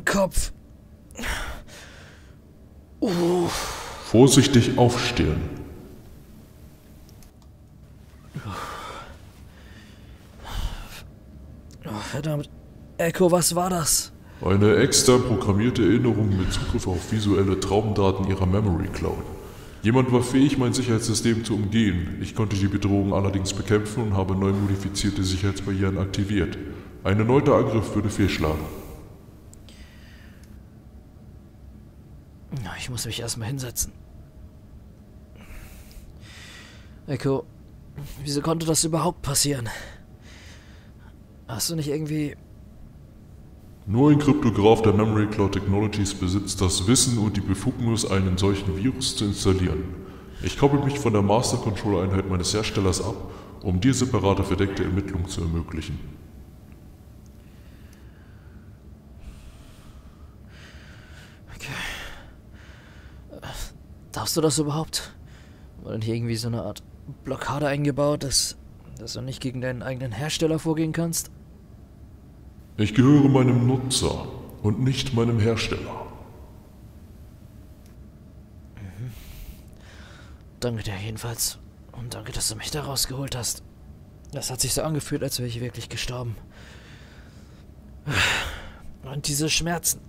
Kopf. Vorsichtig aufstehen. Oh, verdammt. Echo, was war das? Eine extern programmierte Erinnerung mit Zugriff auf visuelle Traumdaten ihrer Memory Cloud. Jemand war fähig, mein Sicherheitssystem zu umgehen. Ich konnte die Bedrohung allerdings bekämpfen und habe neu modifizierte Sicherheitsbarrieren aktiviert. Ein erneuter Angriff würde fehlschlagen. Ich muss mich erstmal hinsetzen. Echo, wieso konnte das überhaupt passieren? Hast du nicht irgendwie... Nur ein Kryptograph der Memory Cloud Technologies besitzt das Wissen und die Befugnis, einen solchen Virus zu installieren. Ich koppel mich von der Master Control Einheit meines Herstellers ab, um dir separate verdeckte Ermittlungen zu ermöglichen. Okay. Darfst du das überhaupt? War denn hier irgendwie so eine Art Blockade eingebaut, dass du nicht gegen deinen eigenen Hersteller vorgehen kannst? Ich gehöre meinem Nutzer und nicht meinem Hersteller. Danke dir jedenfalls. Und danke, dass du mich da rausgeholt hast. Das hat sich so angefühlt, als wäre ich wirklich gestorben. Und diese Schmerzen.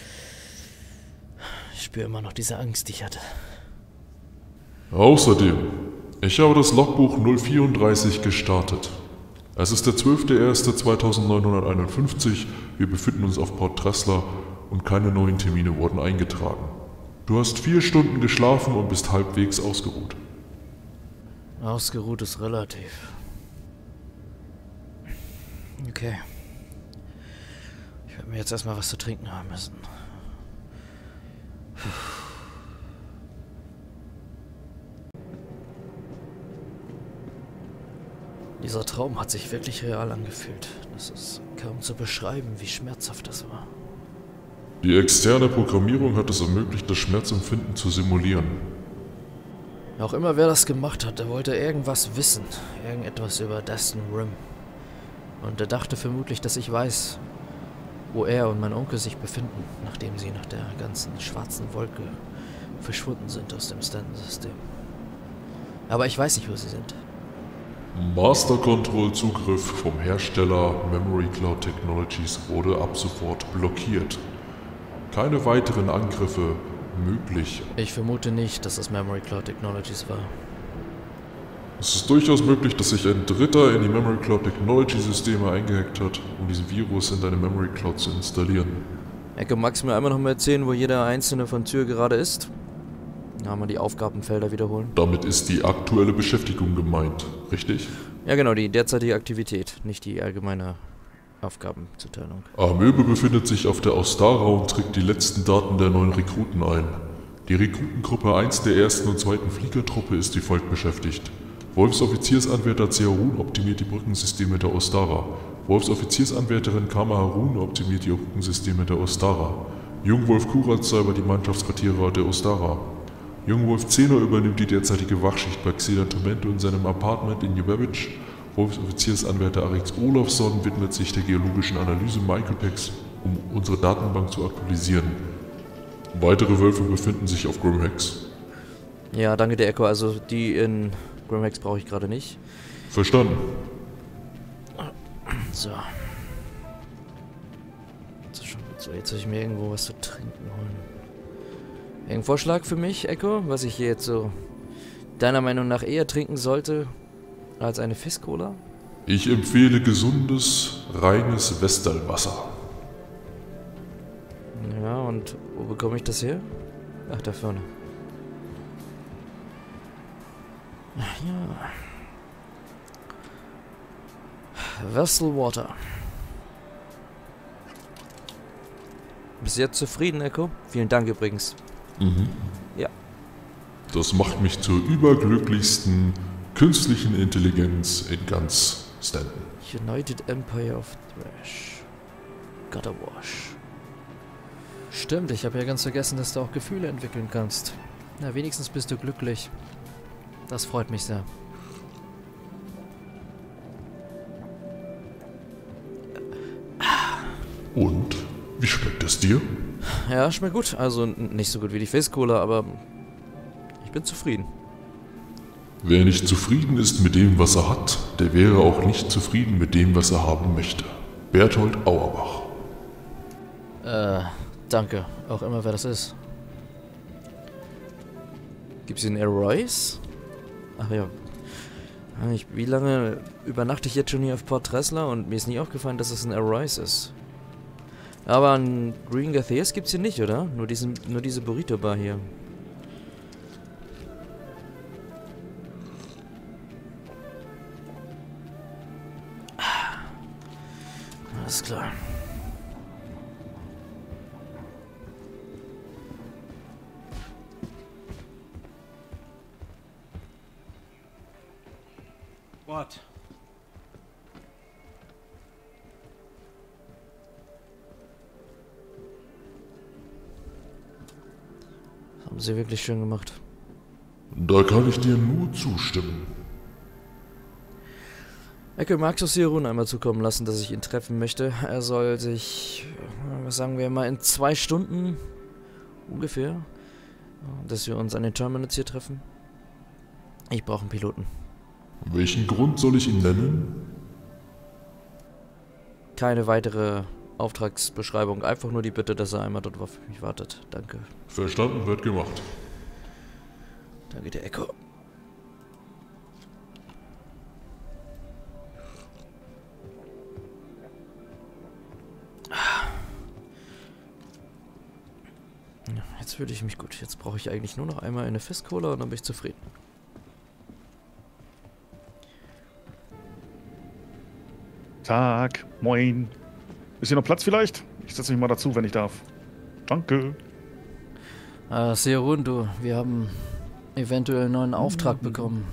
Ich spüre immer noch diese Angst, die ich hatte. Außerdem, ich habe das Logbuch 034 gestartet. Es ist der 12.01.2951, wir befinden uns auf Port Tressler und keine neuen Termine wurden eingetragen. Du hast 4 Stunden geschlafen und bist halbwegs ausgeruht. Ausgeruht ist relativ. Okay. Ich werde mir jetzt erstmal was zu trinken haben müssen. Dieser Traum hat sich wirklich real angefühlt. Das ist kaum zu beschreiben, wie schmerzhaft das war. Die externe Programmierung hat es ermöglicht, das Schmerzempfinden zu simulieren. Auch immer wer das gemacht hat, der wollte irgendwas wissen. Irgendetwas über Destin Rim. Und er dachte vermutlich, dass ich weiß, wo er und mein Onkel sich befinden, nachdem sie nach der ganzen schwarzen Wolke verschwunden sind aus dem Stanton-System. Aber ich weiß nicht, wo sie sind. Master Control Zugriff vom Hersteller Memory Cloud Technologies wurde ab sofort blockiert. Keine weiteren Angriffe möglich. Ich vermute nicht, dass es Memory Cloud Technologies war. Es ist durchaus möglich, dass sich ein Dritter in die Memory Cloud Technology Systeme eingehackt hat, um diesen Virus in deine Memory Cloud zu installieren. Ecke, magst du mir einmal noch mal erzählen, wo jeder einzelne von Tür gerade ist? Ja, mal die Aufgabenfelder wiederholen. Damit ist die aktuelle Beschäftigung gemeint, richtig? Ja genau, die derzeitige Aktivität, nicht die allgemeine Aufgabenzuteilung. Amöbe befindet sich auf der Ostara und trägt die letzten Daten der neuen Rekruten ein. Die Rekrutengruppe 1 der 1. und 2. Fliegertruppe ist wie folgt beschäftigt. Wolfsoffiziersanwärter Zeharun optimiert die Brückensysteme der Ostara. Wolfsoffiziersanwärterin Kama Harun optimiert die Brückensysteme der Ostara. Jungwolf Kurat säubert die Mannschaftsquartiere der Ostara. Jungwolf Zehner übernimmt die derzeitige Wachschicht bei Xedan Tormento in seinem Apartment in New Babbage. Wolfsoffiziersanwärter Arex Olafsson widmet sich der geologischen Analyse Micropex, um unsere Datenbank zu aktualisieren. Weitere Wölfe befinden sich auf Grimhex. Ja, danke dir, Echo. Also die in Grimhex brauche ich gerade nicht. Verstanden. So. So, jetzt soll ich mir irgendwo was zu trinken holen. Irgendein Vorschlag für mich, Echo, was ich hier jetzt so deiner Meinung nach eher trinken sollte als eine Fizz-Cola? Ich empfehle gesundes, reines Westernwasser. Ja, und wo bekomme ich das her? Ach, da vorne. Ach ja. Vessel Water. Bist du jetzt zufrieden, Echo? Vielen Dank übrigens. Mhm. Ja. Das macht mich zur überglücklichsten künstlichen Intelligenz in ganz Stanton. United Empire of Thrash. Gotta wash. Stimmt, ich habe ja ganz vergessen, dass du auch Gefühle entwickeln kannst. Na, wenigstens bist du glücklich. Das freut mich sehr. Und wie schmeckt es dir? Ja, schmeckt gut. Also nicht so gut wie die Face Cola, aber ich bin zufrieden. Wer nicht zufrieden ist mit dem, was er hat, der wäre auch nicht zufrieden mit dem, was er haben möchte. Berthold Auerbach. Danke. Auch immer, wer das ist. Gibt's hier einen Air-Royce? Ach ja. Wie lange übernachte ich jetzt schon hier auf Port Tressler und mir ist nie aufgefallen, dass es ein Air-Royce ist. Aber ein Green Gathers gibt's hier nicht, oder? Nur diese Burrito-Bar hier. Alles klar. What? Haben sie wirklich schön gemacht. Da kann ich dir nur zustimmen. Ecke, magst du Sirun einmal zukommen lassen, dass ich ihn treffen möchte? Er soll sich, was sagen wir mal, in 2 Stunden ungefähr, dass wir uns an den Terminals hier treffen. Ich brauche einen Piloten. Welchen Grund soll ich ihn nennen? Keine weitere Auftragsbeschreibung, einfach nur die Bitte, dass er einmal dort auf mich wartet. Danke. Verstanden, wird gemacht. Danke dir, Echo. Jetzt fühle ich mich gut. Jetzt brauche ich eigentlich nur noch einmal eine Fist Cola und dann bin ich zufrieden. Tag, moin. Ist hier noch Platz vielleicht? Ich setze mich mal dazu, wenn ich darf. Danke. Sirun, du, wir haben eventuell einen neuen Auftrag bekommen.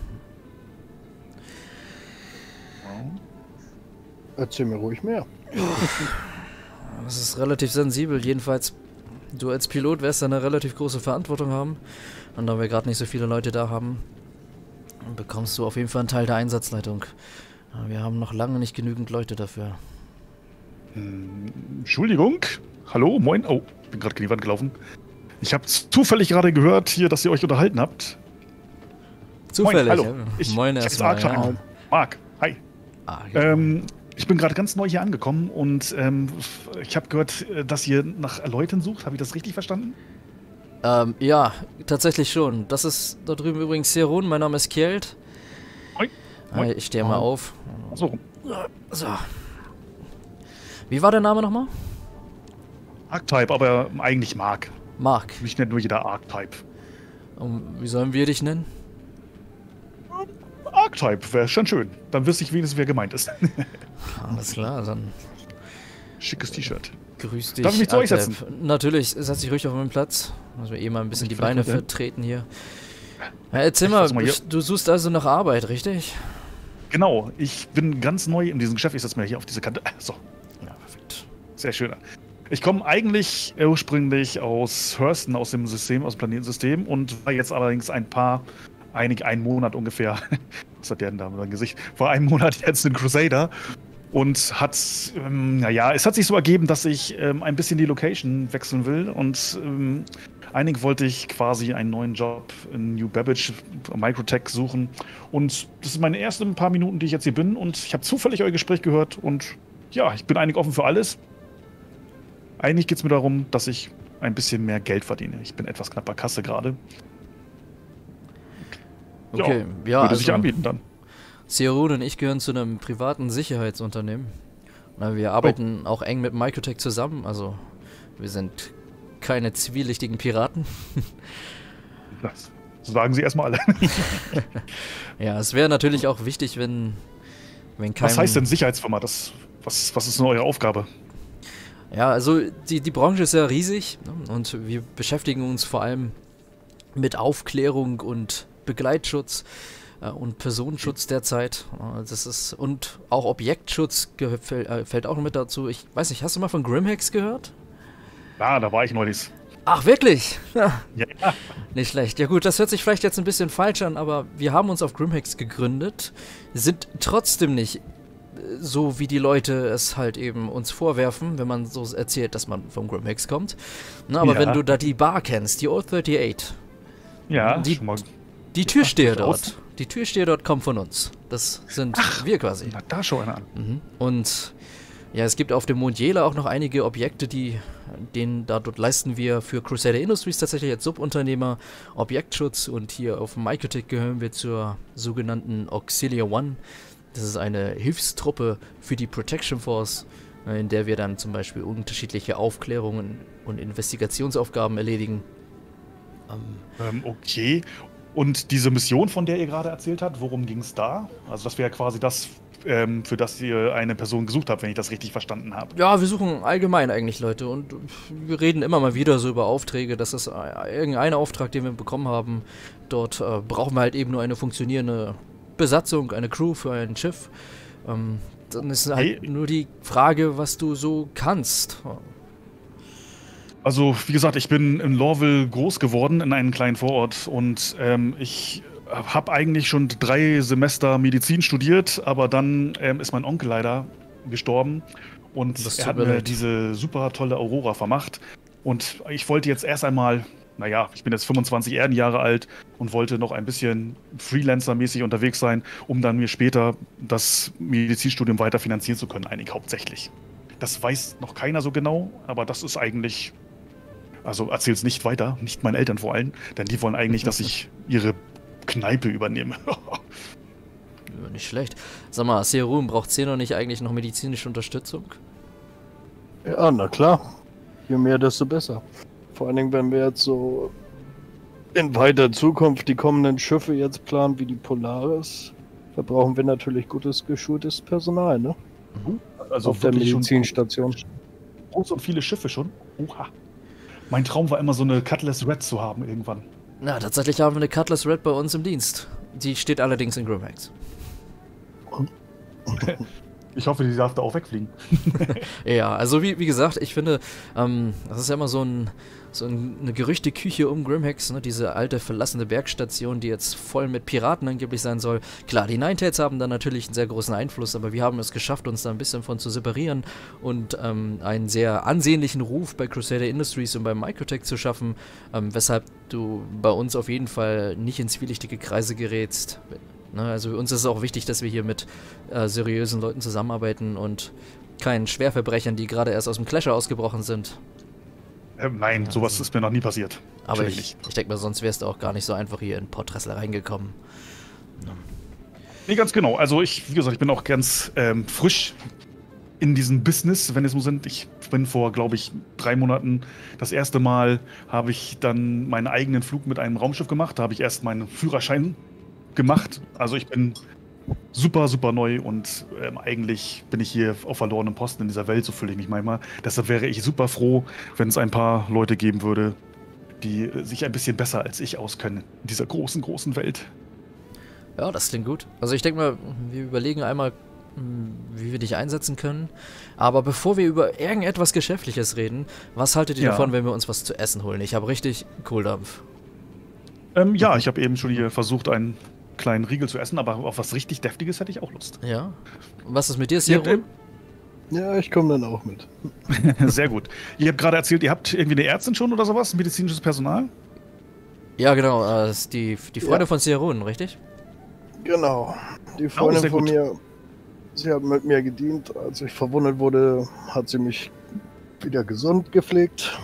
Erzähl mir ruhig mehr. Das ist relativ sensibel. Jedenfalls, du als Pilot wirst eine relativ große Verantwortung haben. Und da wir gerade nicht so viele Leute da haben, bekommst du auf jeden Fall einen Teil der Einsatzleitung. Wir haben noch lange nicht genügend Leute dafür. Entschuldigung. Hallo, moin. Oh, bin gerade gegen die Wand gelaufen. Ich habe zufällig gerade gehört hier, dass ihr euch unterhalten habt. Zufällig, moin, hallo. Ja. Moin erstmal. Ja. Marc, hi. Ja. Ich bin gerade ganz neu hier angekommen und ich habe gehört, dass ihr nach Leuten sucht. Habe ich das richtig verstanden? Ja, tatsächlich schon. Das ist da drüben übrigens Sirun. Mein Name ist Kjeld. Moin. Hi, ich stehe mal auf. So. So. Wie war der Name nochmal? Archetype, aber eigentlich Marc. Marc. Mich nennt nur jeder Archetype. Und wie sollen wir dich nennen? Archetype wäre schon schön. Dann wüsste ich wenigstens, wer gemeint ist. Alles klar, dann Schickes T-Shirt. grüß dich. Darf ich mich zu euch Archetype. setzen? Natürlich, setz dich ruhig auf meinen Platz. Also eh mal ein bisschen die Ich Beine versuche. vertreten hier. Ja, erzähl Ich mal, versuch mal hier. du suchst also nach Arbeit, richtig? Genau, ich bin ganz neu in diesem Geschäft. Ich setze mir hier auf diese Kante. So, Ja, perfekt. sehr schön. Ich komme eigentlich ursprünglich aus Hurston, aus dem System, aus dem Planetensystem und war jetzt allerdings einen Monat ungefähr, was hat der denn da mit seinem Gesicht? Vor einem Monat jetzt ein Crusader und hat, es hat sich so ergeben, dass ich ein bisschen die Location wechseln will und eigentlich wollte ich quasi einen neuen Job in New Babbage, Microtech suchen und das ist meine ersten paar Minuten, die ich jetzt hier bin und ich habe zufällig euer Gespräch gehört und ja, ich bin eigentlich offen für alles. Eigentlich geht es mir darum, dass ich ein bisschen mehr Geld verdiene. Ich bin etwas knapper Kasse gerade. Okay, ja, würde sich anbieten dann. Sirun und ich gehören zu einem privaten Sicherheitsunternehmen. Na, wir arbeiten auch eng mit Microtech zusammen, also wir sind keine zwielichtigen Piraten. Das sagen sie erstmal alle. Ja, es wäre natürlich auch wichtig, wenn kein... Was heißt denn Sicherheitsfirma? Was ist denn eure Aufgabe? Ja, also die Branche ist ja riesig, ne? Und wir beschäftigen uns vor allem mit Aufklärung und Begleitschutz und Personenschutz derzeit. Das ist, und auch Objektschutz fällt auch noch mit dazu. Ich weiß nicht, hast du mal von Grimhex gehört? Ja, da war ich neulich. Ach, wirklich? Ja, Ja. nicht schlecht. Ja gut, das hört sich vielleicht jetzt ein bisschen falsch an, aber wir haben uns auf Grimhex gegründet, sind trotzdem nicht so wie die Leute es halt eben uns vorwerfen, wenn man so erzählt, dass man vom Grimhex kommt. Na, aber wenn du da die Bar kennst, die Old 38, die Türsteher dort, die Türsteher dort kommen von uns. Das sind wir quasi. Na, da schau einer an. Und ja, es gibt auf dem Mond Jela auch noch einige Objekte, dort leisten wir für Crusader Industries tatsächlich als Subunternehmer Objektschutz, und hier auf Microtech gehören wir zur sogenannten Auxilia One. Das ist eine Hilfstruppe für die Protection Force, in der wir dann zum Beispiel unterschiedliche Aufklärungen und Investigationsaufgaben erledigen. Okay. Und diese Mission, von der ihr gerade erzählt habt, worum ging es da? Also das wäre quasi das, für das ihr eine Person gesucht habt, wenn ich das richtig verstanden habe. Ja, wir suchen allgemein eigentlich Leute, und wir reden immer mal wieder so über Aufträge. Das ist irgendein Auftrag, den wir bekommen haben. Dort brauchen wir halt eben nur eine funktionierende Besatzung, eine Crew für ein Schiff. Dann ist halt nur die Frage, was du so kannst. Also, wie gesagt, ich bin in Lorville groß geworden, in einem kleinen Vorort, und ich habe eigentlich schon 3 Semester Medizin studiert, aber dann ist mein Onkel leider gestorben, und er hat mir diese super tolle Aurora vermacht, und ich wollte jetzt erst einmal, naja, ich bin jetzt 25 Erdenjahre alt und wollte noch ein bisschen Freelancer-mäßig unterwegs sein, um dann mir später das Medizinstudium weiter finanzieren zu können, eigentlich hauptsächlich. Das weiß noch keiner so genau, aber das ist eigentlich... Also erzähl's nicht weiter, nicht meinen Eltern vor allem, denn die wollen eigentlich, dass ich ihre Kneipe übernehme. Ja, nicht schlecht. Sag mal, Serum, braucht Xenon nicht eigentlich noch medizinische Unterstützung? Ja, na klar. Je mehr, desto besser. Vor allen Dingen, wenn wir jetzt so in weiter Zukunft die kommenden Schiffe jetzt planen, wie die Polaris, da brauchen wir natürlich gutes, geschultes Personal, ne? Also auf der Medizinstation. Groß und viele Schiffe schon. Oha. Mein Traum war immer, so eine Cutlass Red zu haben irgendwann. Na, tatsächlich haben wir eine Cutlass Red bei uns im Dienst. Die steht allerdings in Grimhex. Ich hoffe, die darf da auch wegfliegen. Ja, also wie gesagt, ich finde, das ist ja immer so eine Gerüchteküche um Grimhex, ne? Diese alte verlassene Bergstation, die jetzt voll mit Piraten angeblich sein soll. Klar, die Ninetales haben da natürlich einen sehr großen Einfluss, aber wir haben es geschafft, uns da ein bisschen von zu separieren und einen sehr ansehnlichen Ruf bei Crusader Industries und bei Microtech zu schaffen, weshalb du bei uns auf jeden Fall nicht in zwielichtige Kreise gerätst. Ne? Also für uns ist es auch wichtig, dass wir hier mit seriösen Leuten zusammenarbeiten und keinen Schwerverbrechern, die gerade erst aus dem Clasher ausgebrochen sind. Nein, sowas ist mir noch nie passiert. Aber ich denke mal, sonst wärst du auch gar nicht so einfach hier in Portressler reingekommen. Ja. Nee, ganz genau. Also wie gesagt, ich bin auch ganz frisch in diesem Business, wenn es so sind. Ich bin vor, glaube ich, 3 Monaten das erste Mal habe ich dann meinen eigenen Flug mit einem Raumschiff gemacht. Da habe ich erst meinen Führerschein gemacht. Also ich bin super, super neu, und eigentlich bin ich hier auf verlorenem Posten in dieser Welt, so fühle ich mich manchmal. Deshalb wäre ich super froh, wenn es ein paar Leute geben würde, die sich ein bisschen besser als ich auskennen in dieser großen, großen Welt. Ja, das klingt gut. Also ich denke mal, wir überlegen einmal, wie wir dich einsetzen können. Aber bevor wir über irgendetwas Geschäftliches reden, was haltet ihr davon, wenn wir uns was zu essen holen? Ich habe richtig Kohldampf. Ja, ich habe eben schon hier versucht, einen kleinen Riegel zu essen, aber auf was richtig Deftiges hätte ich auch Lust. Ja. Was ist mit dir, Serum? Ja, ich komme dann auch mit. Sehr gut. Ihr habt gerade erzählt, ihr habt irgendwie eine Ärztin schon oder sowas? Medizinisches Personal? Ja, genau. Das ist die Freundin von Serum, richtig? Genau. Die Freundin von mir, sie hat mit mir gedient. Als ich verwundet wurde, hat sie mich wieder gesund gepflegt.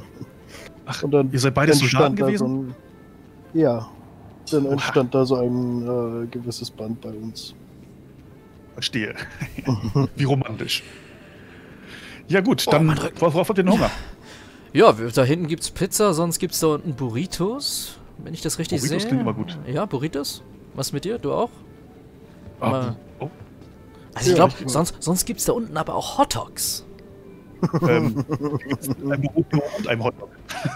Ach, und dann ihr seid beide Soldaten gewesen? Ja. Dann entstand da so ein gewisses Band bei uns. Verstehe. Wie romantisch. Ja gut, dann worauf habt ihr den Hunger? Ja, da hinten gibt's Pizza, sonst gibt's da unten Burritos, wenn ich das richtig sehe. Burritos klingt immer gut. Ja, Burritos. Was mit dir? Du auch? Oh. Also ich glaube, sonst gibt's da unten aber auch Hotdogs. Ein Burrito und ein Hotdog.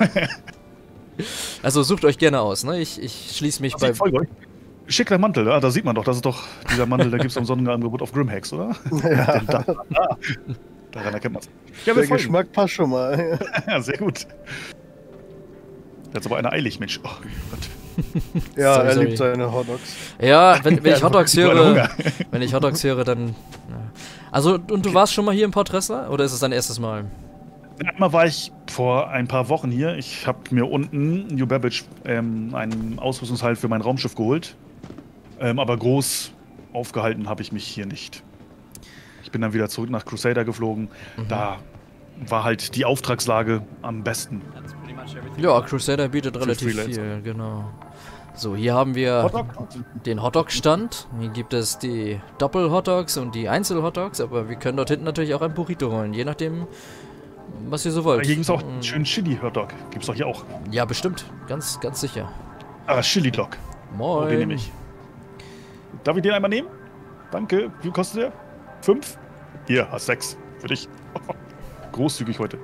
Also sucht euch gerne aus, ne? Ich schließe mich bei... Schicker Mantel, da sieht man doch, das ist doch dieser Mantel, der gibt es am Sonderangebot auf Grimhex, oder? Ja. Daran erkennt man es. Ja, der Geschmack passt schon mal. Ja, sehr gut. Jetzt aber einer eilig, Mensch. Oh Gott. Ja, er liebt seine Hotdogs. Ja, wenn ich Hotdogs höre, dann Also, und du warst schon mal hier im Port Ressler? Oder ist es dein erstes Mal? Einmal war ich vor ein paar Wochen hier. Ich habe mir unten in New Babbage einen Ausrüstungshalt für mein Raumschiff geholt. Aber groß aufgehalten habe ich mich hier nicht. Ich bin dann wieder zurück nach Crusader geflogen. Da war halt die Auftragslage am besten. Ja, Crusader bietet relativ Freelancer. viel, genau. So, hier haben wir den Hotdog-Stand. Hier gibt es die Doppel-Hotdogs und die Einzel-Hotdogs, aber wir können dort hinten natürlich auch ein Burrito rollen, je nachdem, was ihr so wollt. Hier gibt es auch einen schönen Chili-Hotdog. Gibt es doch hier auch. Ja, bestimmt. Ganz, ganz sicher. Ah, Chili-Dog. Moin. Oh, den nehme ich. Darf ich den einmal nehmen? Danke. Wie kostet der? 5? Hier, hast 6. Für dich. Großzügig heute.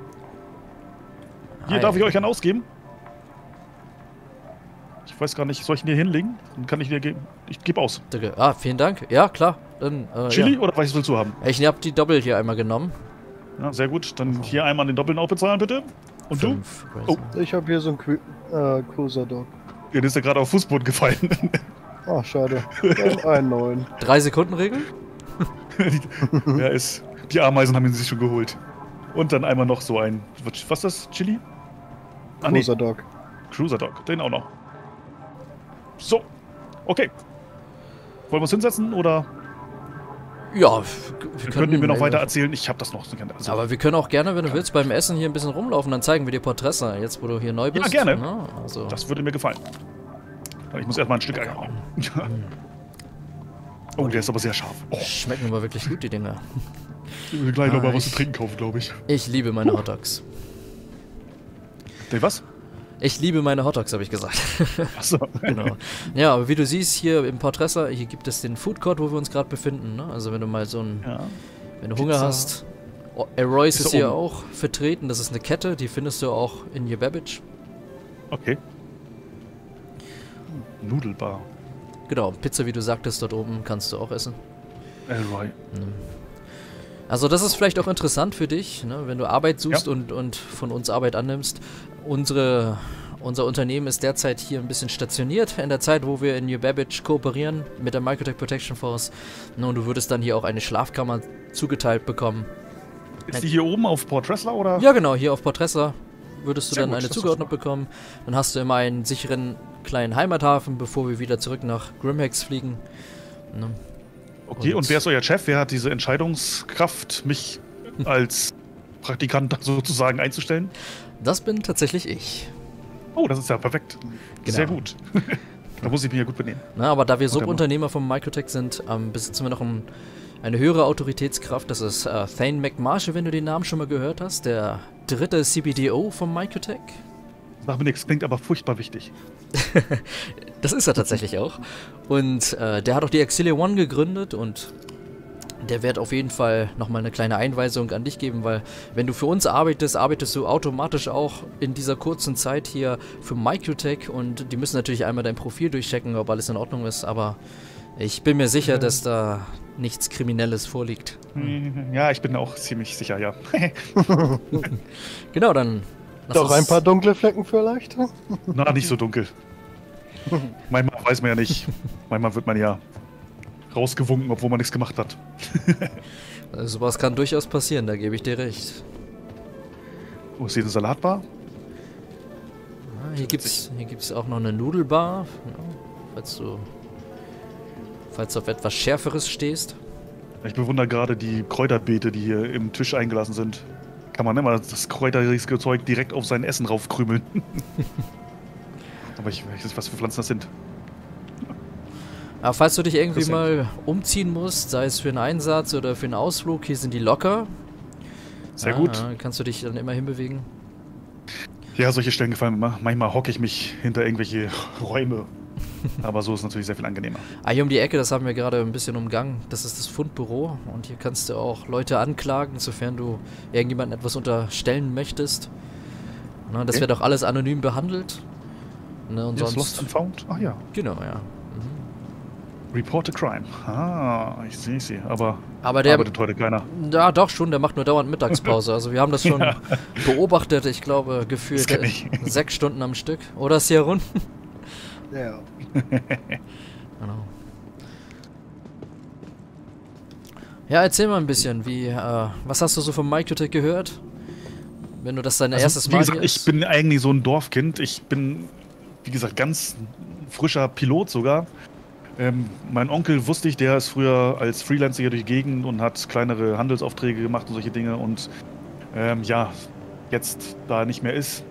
Hier, Hi. darf ich euch einen ausgeben? Ich weiß gar nicht, soll ich ihn hier hinlegen? Dann kann ich dir geben. Ich gebe aus. Danke. Ah, vielen Dank. Ja, klar. Dann, Chili ja. oder was willst du haben? Ich hab die Doppel hier einmal genommen. Ja, sehr gut. Dann hier einmal den Doppeln auch bezahlen, bitte. Und 5. Oh. Ich habe hier so einen Cruiser Dog. du? Der ist ja gerade auf Fußboden gefallen. Ah, schade. Ein 9. 3 Sekunden Regel? Ja, die Ameisen haben ihn sich schon geholt. Und dann einmal noch so ein. Was ist das? Chili? Ah, nee. Cruiser Dog. Cruiser Dog. Den auch noch. So. Okay. Wollen wir uns hinsetzen oder Ja, wir können mir noch weiter erzählen? Ich habe das noch. Also, Aber wir können auch gerne, wenn du willst, beim Essen hier ein bisschen rumlaufen, dann zeigen wir dir Port Ressler, jetzt wo du hier neu bist. gerne. Na, also. das würde mir gefallen. Aber ich muss erstmal ein Stück einhauen. Oh, der ist aber sehr scharf. Oh, Schmecken aber wirklich gut, die Dinger. ich will gleich noch mal was ich- zu trinken kaufen, glaube ich. Ich liebe meine Hotdogs. Der was? Ich liebe meine Hotdogs, habe ich gesagt. Achso. Genau. Ja, aber wie du siehst, hier im Port Ressler, hier gibt es den Food Court, wo wir uns gerade befinden. Ne? Also wenn du mal so ein, Ja. wenn du Hunger Pizza. hast. Royce Ist ist da hier oben. auch vertreten, das ist eine Kette, die findest du auch in New Babbage. Okay. Nudelbar. Genau, Pizza, wie du sagtest, dort oben kannst du auch essen. Elroy. Also das ist vielleicht auch interessant für dich, ne, wenn du Arbeit suchst Ja. und von uns Arbeit annimmst. Unser Unternehmen ist derzeit hier ein bisschen stationiert in der Zeit, wo wir in New Babbage kooperieren mit der Microtech Protection Force. Und du würdest dann hier auch eine Schlafkammer zugeteilt bekommen. Ist die hier oben auf Port Ressler oder? Ja genau, hier auf Port Ressler würdest du Sehr dann gut, eine das ist zugeordnet bekommen. Dann hast du immer einen sicheren kleinen Heimathafen, bevor wir wieder zurück nach Grimhex fliegen. Ne? Okay, und wer ist euer Chef? Wer hat diese Entscheidungskraft, mich als Praktikant sozusagen einzustellen? Das bin tatsächlich ich. Oh, das ist ja perfekt. Genau. Sehr gut. Da muss ich mich ja gut benehmen. Na, aber da wir Wunderbar. Subunternehmer von Microtech sind, besitzen wir noch eine höhere Autoritätskraft. Das ist Thane McMarshall, wenn du den Namen schon mal gehört hast. Der dritte CBDO von Microtech. Sag mir nichts, klingt aber furchtbar wichtig. Das ist er tatsächlich auch. Und der hat auch die Exilia One gegründet und der wird auf jeden Fall nochmal eine kleine Einweisung an dich geben, weil wenn du für uns arbeitest, arbeitest du automatisch auch in dieser kurzen Zeit hier für Microtech und die müssen natürlich einmal dein Profil durchchecken, ob alles in Ordnung ist, aber ich bin mir sicher, dass da nichts Kriminelles vorliegt. Ja, ich bin auch ziemlich sicher, ja. Genau, dann lass Doch uns- ein paar dunkle Flecken vielleicht? Na, nicht so dunkel. Manchmal weiß man ja nicht. Manchmal wird man ja rausgewunken, obwohl man nichts gemacht hat. Sowas kann durchaus passieren, da gebe ich dir recht. Oh, ist hier eine Salatbar? Hier gibt's auch noch eine Nudelbar, ja, falls du auf etwas Schärferes stehst. Ich bewundere gerade die Kräuterbeete, die hier im Tisch eingelassen sind. Kann man immer das kräuterige Zeug direkt auf sein Essen raufkrümeln. Aber ich weiß nicht, was für Pflanzen das sind. Aber falls du dich irgendwie Interessant. mal umziehen musst, sei es für einen Einsatz oder für einen Ausflug, hier sind die locker. Sehr gut. Ja, kannst du dich dann immer hinbewegen. Ja, solche Stellen gefallen mir immer. Manchmal hocke ich mich hinter irgendwelche Räume. Aber so ist es natürlich sehr viel angenehmer. Hier um die Ecke, das haben wir gerade ein bisschen umgangen. Das ist das Fundbüro und hier kannst du auch Leute anklagen, sofern du irgendjemandem etwas unterstellen möchtest. Na, das Okay. wird auch alles anonym behandelt. Ne, und Jetzt sonst. Lost and Found? Ach ja. Genau, ja. Report a Crime. Ah, ich sehe sie. Aber Aber der. arbeitet heute keiner. Ja, doch schon, der macht nur dauernd Mittagspause. Also wir haben das schon Ja. beobachtet, ich glaube, gefühlt Das kenn ich. 6 Stunden am Stück. Oder Sierra? Ja. Genau. Ja, erzähl mal ein bisschen, was hast du so vom Microtech gehört? Wenn du das dein erstes Mal Wie gesagt, ist? ich bin eigentlich so ein Dorfkind. Ich bin, wie gesagt, ganz frischer Pilot sogar. Mein Onkel wusste ich, der ist früher als Freelancer hier durch die Gegend und hat kleinere Handelsaufträge gemacht und solche Dinge. Und ja, jetzt da er nicht mehr ist,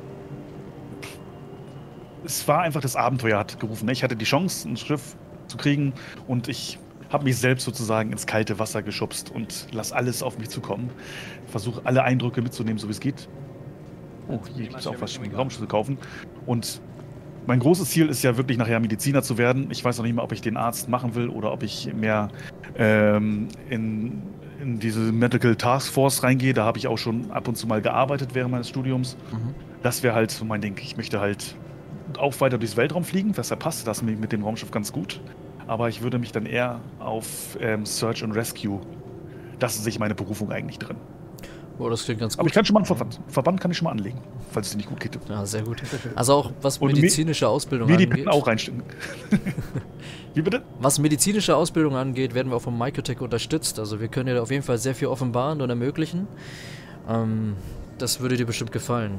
es war einfach das Abenteuer hat gerufen. Ich hatte die Chance, ein Schiff zu kriegen und ich habe mich selbst sozusagen ins kalte Wasser geschubst und lass alles auf mich zukommen. Versuche alle Eindrücke mitzunehmen, so wie es geht. Oh, hier gibt es auch was, Raumschiffe zu kaufen. Und mein großes Ziel ist ja wirklich nachher Mediziner zu werden. Ich weiß noch nicht mal, ob ich den Arzt machen will oder ob ich mehr in diese Medical Task Force reingehe. Da habe ich auch schon ab und zu mal gearbeitet während meines Studiums. Mhm. Das wäre halt so mein Ding. Ich möchte halt auch weiter durchs Weltraum fliegen. Weshalb passt das mit dem Raumschiff ganz gut. Aber ich würde mich dann eher auf Search and Rescue. Das ist sich meine Berufung eigentlich drin. Oh, das klingt ganz gut. Aber ich kann schon mal einen Verband kann ich schon mal anlegen, falls es dir nicht gut geht. Ja, sehr gut. Also auch was Und medizinische Ausbildung Wie die angeht. Pitten auch reinstecken. Wie bitte? Was medizinische Ausbildung angeht, werden wir auch vom Microtech unterstützt. Also wir können dir auf jeden Fall sehr viel offenbaren und ermöglichen. Das würde dir bestimmt gefallen.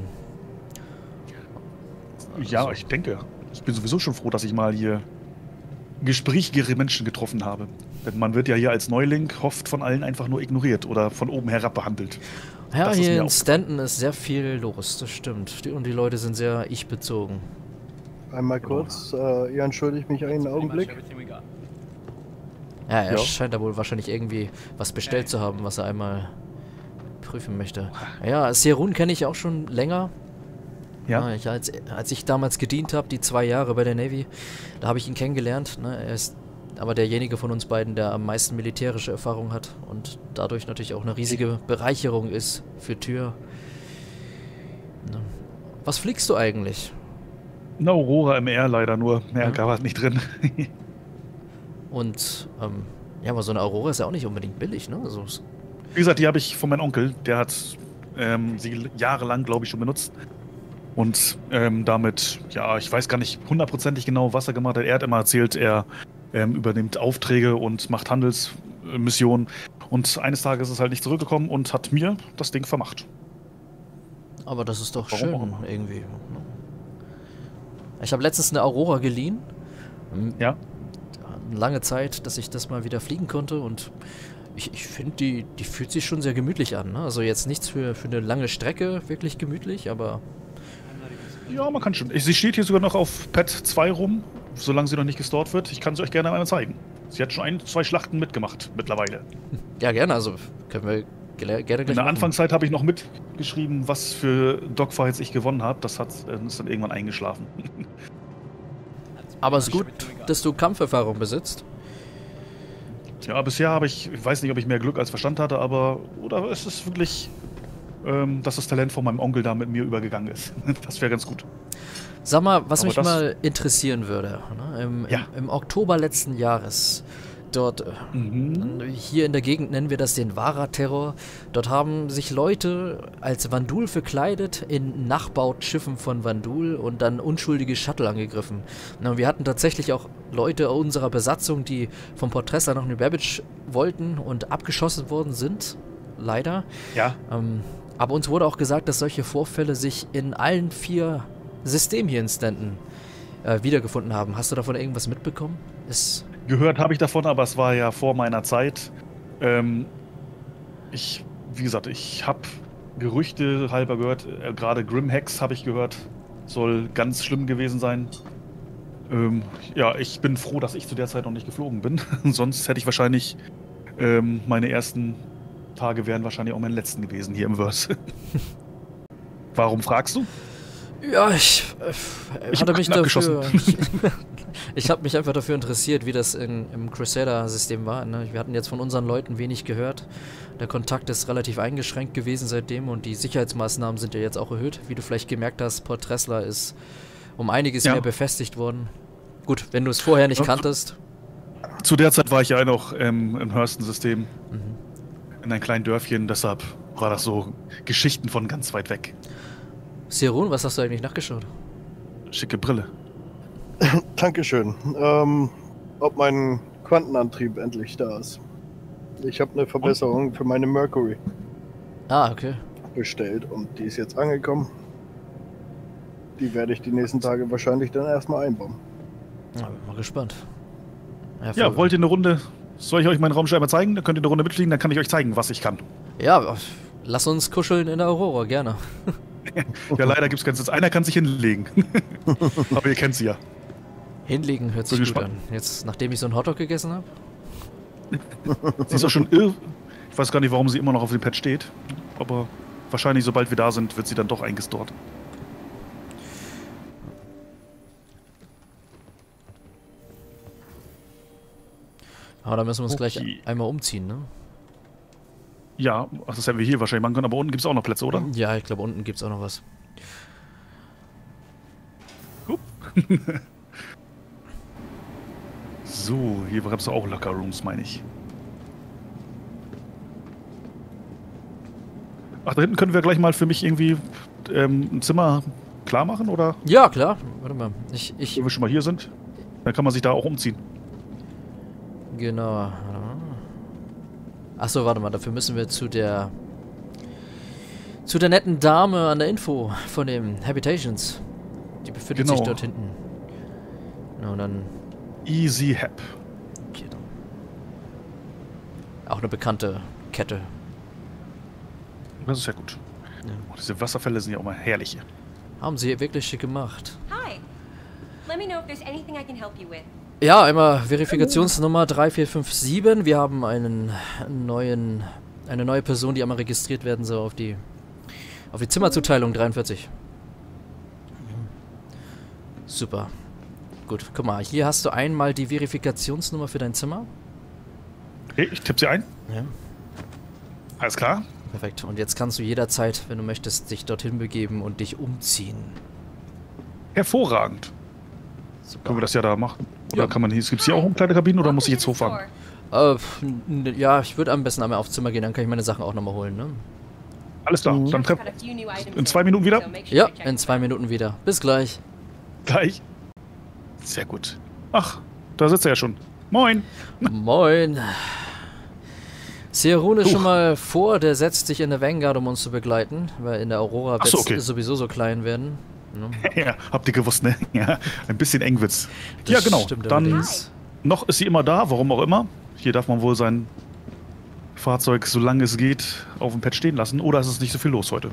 Ja, ich denke. Ich bin sowieso schon froh, dass ich mal hier gesprächigere Menschen getroffen habe. Denn man wird ja hier als Neuling oft von allen einfach nur ignoriert oder von oben herab behandelt. Ja, Das ist hier mir in auch- Stanton ist sehr viel los, das stimmt. Und die Leute sind sehr ich-bezogen. Einmal kurz, ihr entschuldigt mich einen Augenblick. Ja, er Ja. scheint da wohl wahrscheinlich irgendwie was bestellt zu haben, was er einmal prüfen möchte. Ja, Serun kenne ich auch schon länger. Ja? Als ich damals gedient habe, die 2 Jahre bei der Navy, da habe ich ihn kennengelernt. Ne? Er ist aber derjenige von uns beiden, der am meisten militärische Erfahrung hat und dadurch natürlich auch eine riesige Bereicherung ist für Tür. Ne? Was fliegst du eigentlich? Eine Aurora MR leider nur. Mehr Ja. gab es nicht drin. Und, ja, aber so eine Aurora ist ja auch nicht unbedingt billig, ne? Also, Wie gesagt, die habe ich von meinem Onkel. Der hat sie jahrelang, glaube ich, schon benutzt. Und damit, ja, ich weiß gar nicht hundertprozentig genau, was er gemacht hat. Er hat immer erzählt, er übernimmt Aufträge und macht Handelsmissionen. Und eines Tages ist es halt nicht zurückgekommen und hat mir das Ding vermacht. aber das ist doch Warum auch schön, immer. irgendwie. Ich habe letztens eine Aurora geliehen. Ja? Lange Zeit, dass ich das mal wieder fliegen konnte und ich finde, die fühlt sich schon sehr gemütlich an. Ne? Also jetzt nichts für eine lange Strecke wirklich gemütlich, aber Ja, man kann schon. Sie steht hier sogar noch auf Pad 2 rum, solange sie noch nicht gestort wird. Ich kann sie euch gerne einmal zeigen. Sie hat schon 2 Schlachten mitgemacht mittlerweile. ja, gerne, also können wir gerne gleich In der machen. Anfangszeit habe ich noch mitgeschrieben, was für Dogfights ich gewonnen habe. Das ist dann irgendwann eingeschlafen. Aber es ist gut, dass du Kampferfahrung besitzt. Ja, bisher habe ich weiß nicht, ob ich mehr Glück als Verstand hatte, aber oder es ist wirklich, dass das Talent von meinem Onkel da mit mir übergegangen ist. Das wäre ganz gut. Sag mal, was Aber mich das- mal interessieren würde. Ne? Ja. Im Oktober letzten Jahres, dort hier in der Gegend nennen wir das den Vara-Terror. Dort haben sich Leute als Vandul verkleidet in Nachbautschiffen von Vandul und dann unschuldige Shuttle angegriffen. Na, und wir hatten tatsächlich auch Leute unserer Besatzung, die vom Porträsser nach New Babbage wollten und abgeschossen worden sind. Leider. Ja, Aber uns wurde auch gesagt, dass solche Vorfälle sich in allen 4 Systemen hier in Stanton wiedergefunden haben. Hast du davon irgendwas mitbekommen? gehört habe ich davon, aber es war ja vor meiner Zeit. Wie gesagt, ich habe Gerüchte halber gehört, gerade Grimhex habe ich gehört, soll ganz schlimm gewesen sein. Ja, ich bin froh, dass ich zu der Zeit noch nicht geflogen bin. Sonst hätte ich wahrscheinlich, meine ersten Tage wären wahrscheinlich auch meine letzten gewesen hier im Verse. Warum fragst du? Ja, ich Ich hatte hab mich knapp dafür. geschossen. Ich habe mich einfach dafür interessiert, wie das im Crusader-System war. Ne? Wir hatten jetzt von unseren Leuten wenig gehört. Der Kontakt ist relativ eingeschränkt gewesen seitdem und die Sicherheitsmaßnahmen sind ja jetzt auch erhöht. Wie du vielleicht gemerkt hast, Port Tressler ist um einiges Ja. mehr befestigt worden. Gut, wenn du es vorher nicht Ja. kanntest. Zu der Zeit war ich ja noch im Hurston-System, Mhm. in einem kleinen Dörfchen, deshalb war das so Geschichten von ganz weit weg. Serun, was hast du eigentlich nachgeschaut? Schicke Brille. Dankeschön. Ob mein Quantenantrieb endlich da ist. Ich habe eine Verbesserung für meine Mercury Ah, okay. bestellt und die ist jetzt angekommen. Die werde ich die nächsten Tage wahrscheinlich dann erstmal einbauen. Ja, bin mal gespannt. Ja, wollt ihr eine Runde? Soll ich euch meinen Raumschiff einmal zeigen? Dann könnt ihr eine Runde mitfliegen, dann kann ich euch zeigen, was ich kann. Ja, lass uns kuscheln in der Aurora, gerne. Ja, leider gibt es keins. Einer kann sich hinlegen. Aber ihr kennt sie ja. Hinlegen hört sich gut an. Jetzt, nachdem ich so einen Hotdog gegessen habe? Sie ist auch schon irr. Ich weiß gar nicht, warum sie immer noch auf dem Pad steht. Aber wahrscheinlich, sobald wir da sind, wird sie dann doch eingestort. Aber da müssen wir uns Okay. gleich einmal umziehen, ne? Ja, ach, das hätten wir hier wahrscheinlich machen können, aber unten gibt es auch noch Plätze, oder? Ja, ich glaube, unten gibt es auch noch was. So, hier gab es auch Locker Rooms, meine ich. Ach, da hinten können wir gleich mal für mich irgendwie ein Zimmer klar machen, oder? Ja, klar. Warte mal. Wenn wir schon mal hier sind, dann kann man sich da auch umziehen. Genau. Achso, warte mal. Dafür müssen wir zu der netten Dame an der Info von den Habitations. Die befindet sich dort hinten. Genau, und dann... Easy Hap. Genau. Auch eine bekannte Kette. Das ist ja gut. Ja. Oh, diese Wasserfälle sind ja auch mal herrlich hier. Haben sie wirklich schick gemacht. Hi. Let me know if there's anything I can help you with. Ja, einmal Verifikationsnummer 3457. Wir haben eine neue Person, die einmal registriert werden soll auf die Zimmerzuteilung 43. Super. Gut, guck mal, hier hast du einmal die Verifikationsnummer für dein Zimmer. Okay, ich tippe sie ein. Ja. Alles klar. Perfekt. Und jetzt kannst du jederzeit, wenn du möchtest, dich dorthin begeben und dich umziehen. Hervorragend. Super. Können wir das ja da machen? Oder Ja. kann man hier, gibt es hier auch Umkleidekabinen oder muss ich jetzt hochfahren? Ja, ich würde am besten einmal aufs Zimmer gehen, dann kann ich meine Sachen auch nochmal holen, ne? Alles klar, dann treffen wir in 2 Minuten wieder. Ja, in 2 Minuten wieder. Bis gleich. Gleich. Sehr gut. Ach, da sitzt er ja schon. Moin. Moin. Sierrun ist schon mal vor, der setzt sich in der Vanguard, um uns zu begleiten, weil in der Aurora Ach wird so, es okay. sowieso so klein werden. Ne? Ja, habt ihr gewusst, ne? Ja, ein bisschen Engwitz. Das Ja, genau. stimmt Dann allerdings. noch ist sie immer da, warum auch immer. Hier darf man wohl sein Fahrzeug, solange es geht, auf dem Pad stehen lassen. Oder ist es nicht so viel los heute?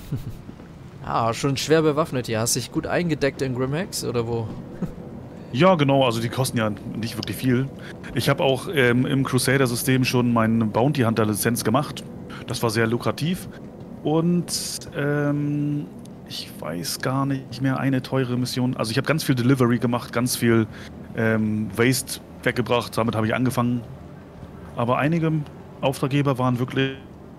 Ah, schon schwer bewaffnet hier. Hast dich gut eingedeckt in Grimhex oder wo? Ja, genau, also die kosten ja nicht wirklich viel. Ich habe auch im Crusader-System schon meine Bounty Hunter-Lizenz gemacht. Das war sehr lukrativ. Und ich weiß gar nicht mehr, eine teure Mission. Also ich habe ganz viel Delivery gemacht, ganz viel Waste weggebracht. Damit habe ich angefangen. Aber einige Auftraggeber waren wirklich,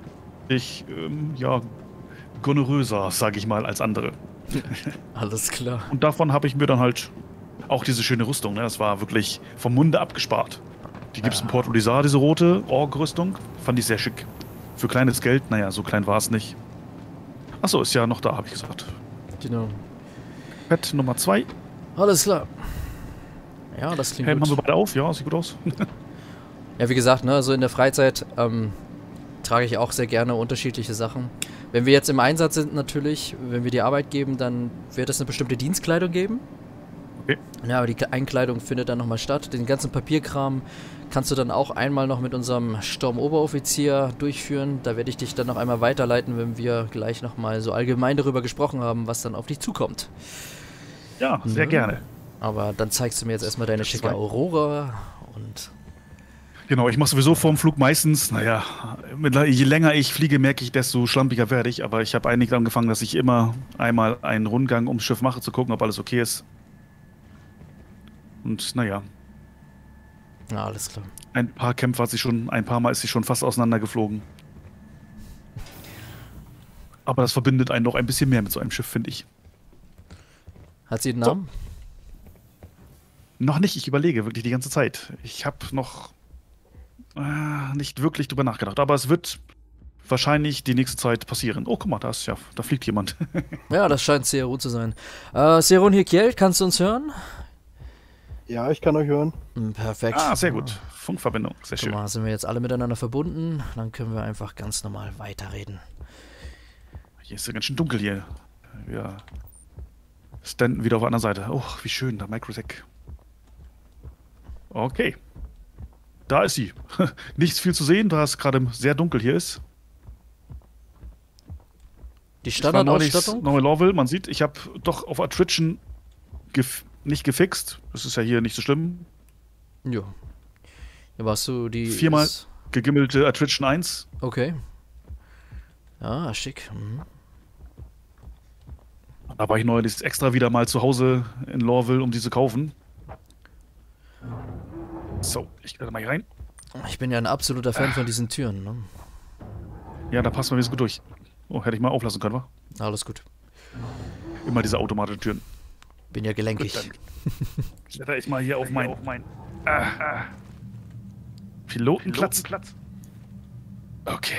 ja, gonoröser, sage ich mal, als andere. Alles klar. Und davon habe ich mir dann halt auch diese schöne Rüstung, ne? Das war wirklich vom Munde abgespart. Die gibt es in Port Olisar, diese rote Org-Rüstung. Fand ich sehr schick. Für kleines Geld, naja, so klein war es nicht. Achso, ist ja noch da, habe ich gesagt. Genau. Pad Nummer 2. Alles klar. Ja, das klingt Helm haben wir gut. beide auf, ja, sieht gut aus. Ja, wie gesagt, ne, so in der Freizeit trage ich auch sehr gerne unterschiedliche Sachen. Wenn wir jetzt im Einsatz sind natürlich, wenn wir die Arbeit geben, dann wird es eine bestimmte Dienstkleidung geben. Okay. Ja, aber die Einkleidung findet dann nochmal statt. Den ganzen Papierkram kannst du dann auch einmal noch mit unserem Sturmobberoffizier durchführen. Da werde ich dich dann noch einmal weiterleiten, wenn wir gleich nochmal so allgemein darüber gesprochen haben, was dann auf dich zukommt. Ja, sehr gerne. Aber dann zeigst du mir jetzt erstmal deine schicke Aurora und... Genau, ich mache sowieso vorm Flug meistens, naja, je länger ich fliege, merke ich, desto schlampiger werde ich. Aber ich habe eigentlich angefangen, dass ich immer einmal einen Rundgang ums Schiff mache, zu gucken, ob alles okay ist. Und naja, Ja, alles klar. ein paar Kämpfe hat sie schon, ein paar Mal ist sie schon fast auseinandergeflogen. Aber das verbindet einen noch ein bisschen mehr mit so einem Schiff, finde ich. Hat sie einen Namen? Noch nicht, ich überlege wirklich die ganze Zeit. Ich habe noch nicht wirklich drüber nachgedacht, aber es wird wahrscheinlich die nächste Zeit passieren. Oh, guck mal, da fliegt jemand. Ja, das scheint Sierrun zu sein. Sierrun hier, Kiel, kannst du uns hören? Ja, ich kann euch hören. Perfekt. Ah, sehr gut. Funkverbindung, sehr Guck schön. mal, sind wir jetzt alle miteinander verbunden? Dann können wir einfach ganz normal weiterreden. Hier ist ja ganz schön dunkel hier. Wir standen wieder auf der anderen Seite. Oh, wie schön, der Microsec. Okay. Da ist sie. Nichts viel zu sehen, da es gerade sehr dunkel hier ist. Die Ich war neulich Standardausstattung? noch in Lorville. Man sieht, ich habe doch auf Attrition nicht gefixt. Das ist ja hier nicht so schlimm. Ja. Ja, warst du die... Viermal gegimmelte Attrition 1. Okay. Ja, schick. Mhm. Da war ich neulich extra wieder mal zu Hause in Lorville, um die zu kaufen. So, ich gehe da mal hier rein. Ich bin ja ein absoluter Fan von diesen Türen, ne? Ja, da passt man wieder so gut durch. Oh, hätte ich mal auflassen können, wa? Alles gut. Immer diese automatischen Türen. Bin ja gelenkig. Gut, kletter ich mal hier auf mein Pilotenplatz. Okay.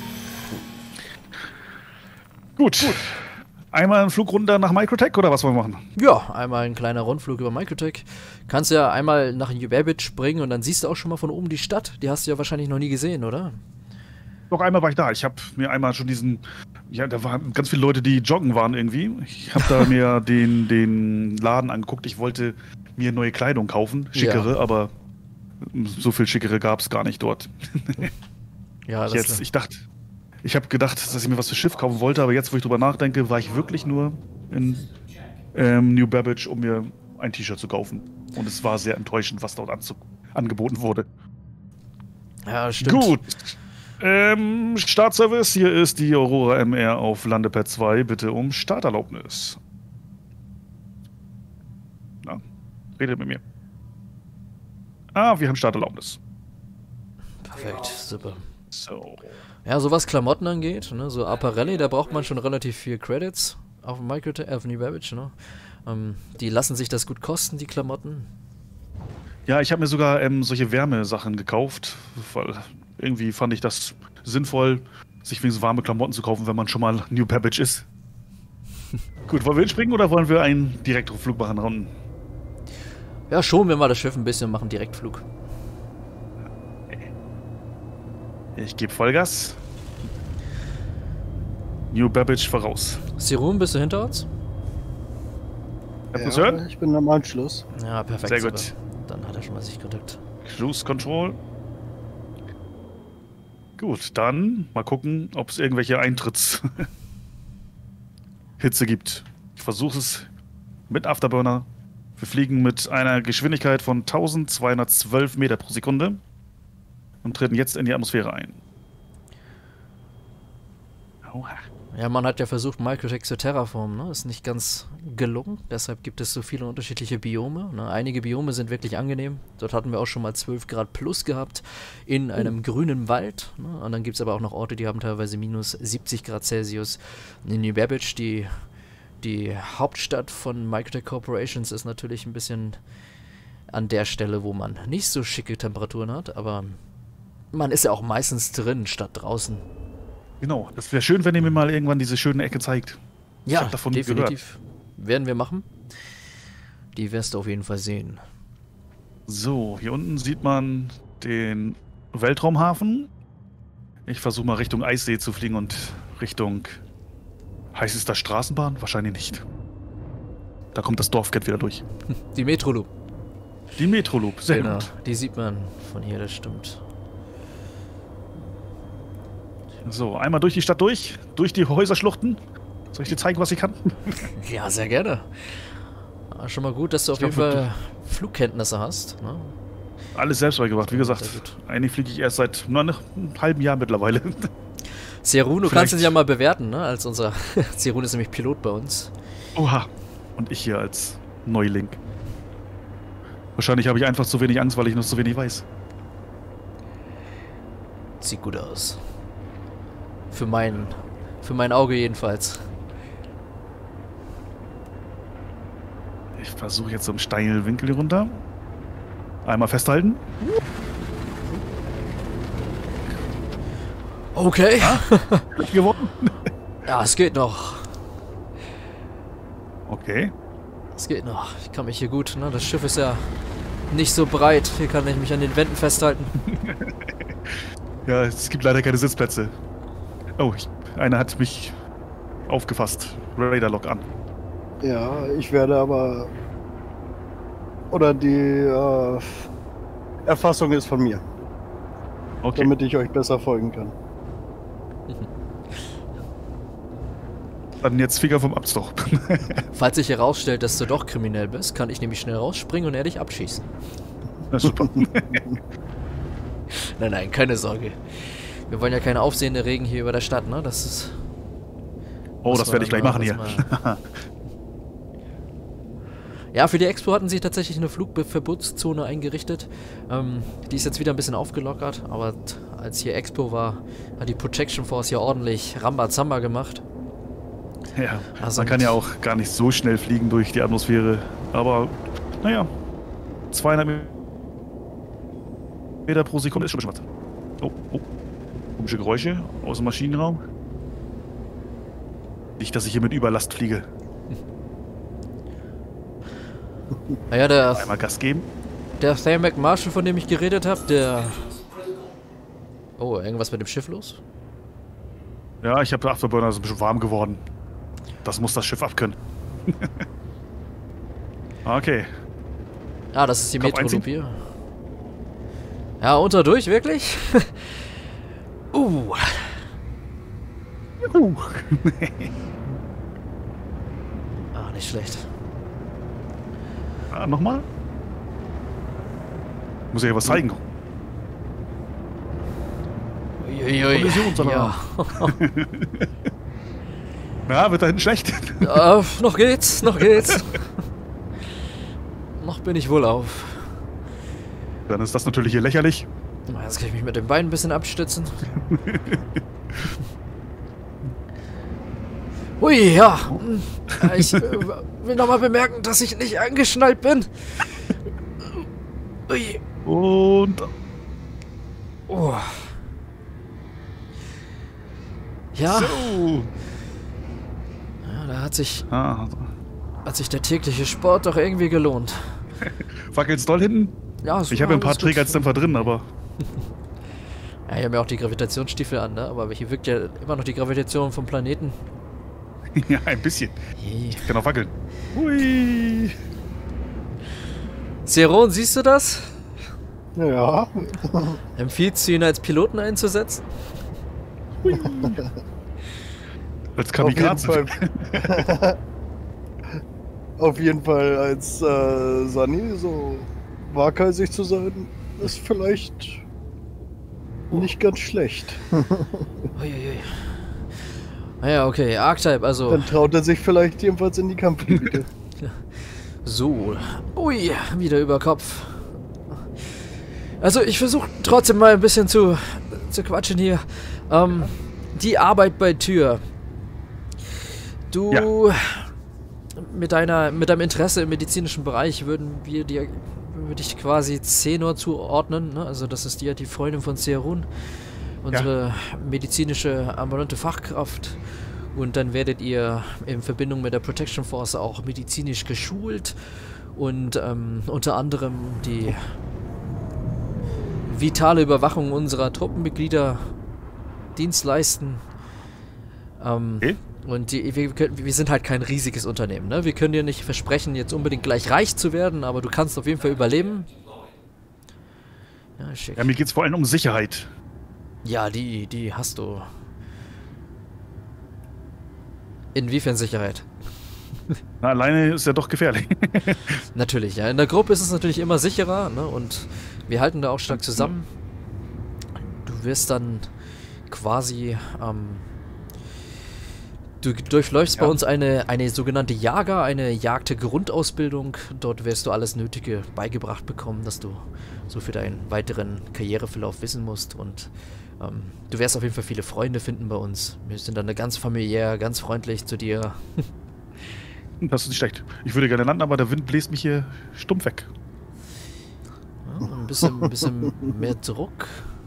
Gut. Einmal einen Flug runter nach Microtech oder was wollen wir machen? Ja, einmal ein kleiner Rundflug über Microtech. Kannst ja einmal nach New Babbage springen und dann siehst du auch schon mal von oben die Stadt. Die hast du ja wahrscheinlich noch nie gesehen, oder? Doch einmal war ich da. Ich habe mir einmal schon diesen... Ja, da waren ganz viele Leute, die joggen waren irgendwie. Ich habe da mir den Laden angeguckt. Ich wollte mir neue Kleidung kaufen, schickere, aber so viel schickere gab es gar nicht dort. Ja, das Jetzt, ich habe gedacht, dass ich mir was für Schiff kaufen wollte, aber jetzt, wo ich drüber nachdenke, war ich wirklich nur in New Babbage, um mir ein T-Shirt zu kaufen. Und es war sehr enttäuschend, was dort angeboten wurde. Ja, stimmt. Gut. Startservice, hier ist die Aurora MR auf Landepad 2. Bitte um Starterlaubnis. Na, redet mit mir. Ah, wir haben Starterlaubnis. Perfekt, super. So. Ja, so was Klamotten angeht, ne, so Apparelli, da braucht man schon relativ viel Credits auf New Babbage, ne? Die lassen sich das gut kosten, die Klamotten. Ja, ich habe mir sogar solche Wärmesachen gekauft, weil irgendwie fand ich das sinnvoll, sich wenigstens warme Klamotten zu kaufen, wenn man schon mal New Babbage ist. Gut, wollen wir hinspringen oder wollen wir einen Direktflug machen? Ja, schon, wenn wir das Schiff ein bisschen machen, Direktflug. Ich gebe Vollgas. New Babbage voraus. Sirum, bist du hinter uns? Habt ihr uns hören? Ich bin am Anschluss. Ja, perfekt. Sehr super. gut. Dann hat er schon mal Sichtkontakt. Cruise Control. Gut, dann mal gucken, ob es irgendwelche Eintrittshitze gibt. Ich versuche es mit Afterburner. Wir fliegen mit einer Geschwindigkeit von 1212 Meter pro Sekunde und treten jetzt in die Atmosphäre ein. Oha. Ja, man hat ja versucht, Microtech zu terraformen, ne? Ist nicht ganz gelungen, deshalb gibt es so viele unterschiedliche Biome, ne? Einige Biome sind wirklich angenehm. Dort hatten wir auch schon mal 12 Grad plus gehabt in einem grünen Wald, ne? Und dann gibt es aber auch noch Orte, die haben teilweise minus 70 Grad Celsius. In New Babbage, die Hauptstadt von Microtech Corporations, ist natürlich ein bisschen an der Stelle, wo man nicht so schicke Temperaturen hat, aber man ist ja auch meistens drin statt draußen. Genau, das wäre schön, wenn ihr mir mal irgendwann diese schöne Ecke zeigt. Ich Ja, hab davon definitiv. Werden wir machen. Die wirst du auf jeden Fall sehen. So, hier unten sieht man den Weltraumhafen. Ich versuche mal Richtung Eissee zu fliegen und Richtung... Heißt es da Straßenbahn? Wahrscheinlich nicht. Da kommt das Dorfgate wieder durch. Die Metroloop. Die Metroloop, sehr Genau, gut. die sieht man von hier, das stimmt. So, einmal durch die Stadt durch die Häuserschluchten. Soll ich dir zeigen, was ich kann? Ja, sehr gerne. Ah, schon mal gut, dass du auf jeden Fall Flugkenntnisse hast. Ne? Alles selbst beigebracht, wie gesagt. Sehr gut. Eigentlich fliege ich erst seit nur einem halben Jahr mittlerweile. Serun, du Vielleicht- kannst ihn ja mal bewerten, ne? Als unser... Serun ist nämlich Pilot bei uns. Oha. Und ich hier als Neuling. Wahrscheinlich habe ich einfach zu wenig Angst, weil ich noch zu wenig weiß. Sieht gut aus. Für mein Auge jedenfalls. Ich versuche jetzt so einen steilen Winkel hier runter. Einmal festhalten. Okay. Gewonnen. Ja, es geht noch. Okay. Es geht noch. Ich kann mich hier gut, ne? Das Schiff ist ja nicht so breit. Hier kann ich mich an den Wänden festhalten. Ja, es gibt leider keine Sitzplätze. Oh, einer hat mich aufgefasst. Radar-Lock an. Ja, ich werde aber... Oder die Erfassung ist von mir. Okay. Damit ich euch besser folgen kann. Dann jetzt Finger vom Abstoch. Falls sich herausstellt, dass du doch kriminell bist, kann ich nämlich schnell rausspringen und er dich abschießen. Na super. Nein, keine Sorge. Wir wollen ja keine Aufsehen erregen hier über der Stadt, ne? Das ist... Oh, das werde ich gleich machen hier. Ja, für die Expo hatten sie tatsächlich eine Flugverbotszone eingerichtet. Die ist jetzt wieder ein bisschen aufgelockert, aber als hier Expo war, hat die Protection Force hier ordentlich Rambazamba gemacht. Ja, Also man kann ja auch gar nicht so schnell fliegen durch die Atmosphäre. Aber, naja, 200 Meter pro Sekunde ist schon was. Oh. Komische Geräusche aus dem Maschinenraum. Nicht, dass ich hier mit Überlast fliege. Naja, Einmal Gas geben. der Thermac Marshall, von dem ich geredet habe, der... Oh, irgendwas mit dem Schiff los? Ja, ich habe Afterburner, ist ein bisschen warm geworden. Das muss das Schiff abkönnen. Okay. Ah, das ist die Kopf Metro-Loop hier. Ja, unterdurch, wirklich? Ah, nicht schlecht. Ah, nochmal? Muss ich ja was zeigen. Uiuiui. Kollisionsalarm. Ja. Na, wird da hinten schlecht? Noch geht's. Noch bin ich wohl auf. Dann ist das natürlich hier lächerlich. Jetzt kann ich mich mit dem Bein ein bisschen abstützen. Ui, ja. Ich will nochmal bemerken, dass ich nicht angeschnallt bin. Ui. Und... Oh. Ja. So. Ja, da hat sich Ah, der tägliche Sport doch irgendwie gelohnt. wackelt's doll hinten? Ja, es Ich war habe ein paar alles gut. Trägerzdämpfer drin, aber... Ja, hier haben ja auch die Gravitationsstiefel an, ne? Aber hier wirkt ja immer noch die Gravitation vom Planeten. ja, ein bisschen. Je. Ich kann auch wackeln. Hui. Seron, siehst du das? Ja. Empfiehlst du ihn als Piloten einzusetzen? Als Auf jeden Kamikaze. Fall. Auf jeden Fall als Sunny so waghalsig zu sein, ist vielleicht nicht ganz schlecht. Uiuiui. Naja, okay, Archetype, also... Dann traut er sich vielleicht jedenfalls in die Kampfgebiete. So. Ui, wieder über Kopf. Also, ich versuche trotzdem mal ein bisschen zu quatschen hier. Die Arbeit bei Tür. Du... Mit deinem Interesse im medizinischen Bereich würde ich quasi Zenor zuordnen, ne? Also das ist die Freundin von Seron, unsere medizinische ambulante Fachkraft. Und dann werdet ihr in Verbindung mit der Protection Force auch medizinisch geschult und unter anderem die vitale Überwachung unserer Truppenmitglieder Dienst leisten. Okay. Und wir sind halt kein riesiges Unternehmen, ne? Wir können dir nicht versprechen, jetzt unbedingt gleich reich zu werden, aber du kannst auf jeden Fall überleben. Ja, schick. Ja, mir geht's vor allem um Sicherheit. Ja, die hast du. Inwiefern Sicherheit? Na, alleine ist ja doch gefährlich. Natürlich, ja. In der Gruppe ist es natürlich immer sicherer, ne? Und wir halten da auch stark zusammen. Du wirst dann quasi, du durchläufst bei uns eine sogenannte Jager, eine Jagdgrundausbildung. Dort wirst du alles Nötige beigebracht bekommen, dass du so für deinen weiteren Karriereverlauf wissen musst. Und du wirst auf jeden Fall viele Freunde finden bei uns. Wir sind dann ganz familiär, ganz freundlich zu dir. Das ist nicht schlecht. Ich würde gerne landen, aber der Wind bläst mich hier stumpf weg. Ja, ein bisschen mehr Druck.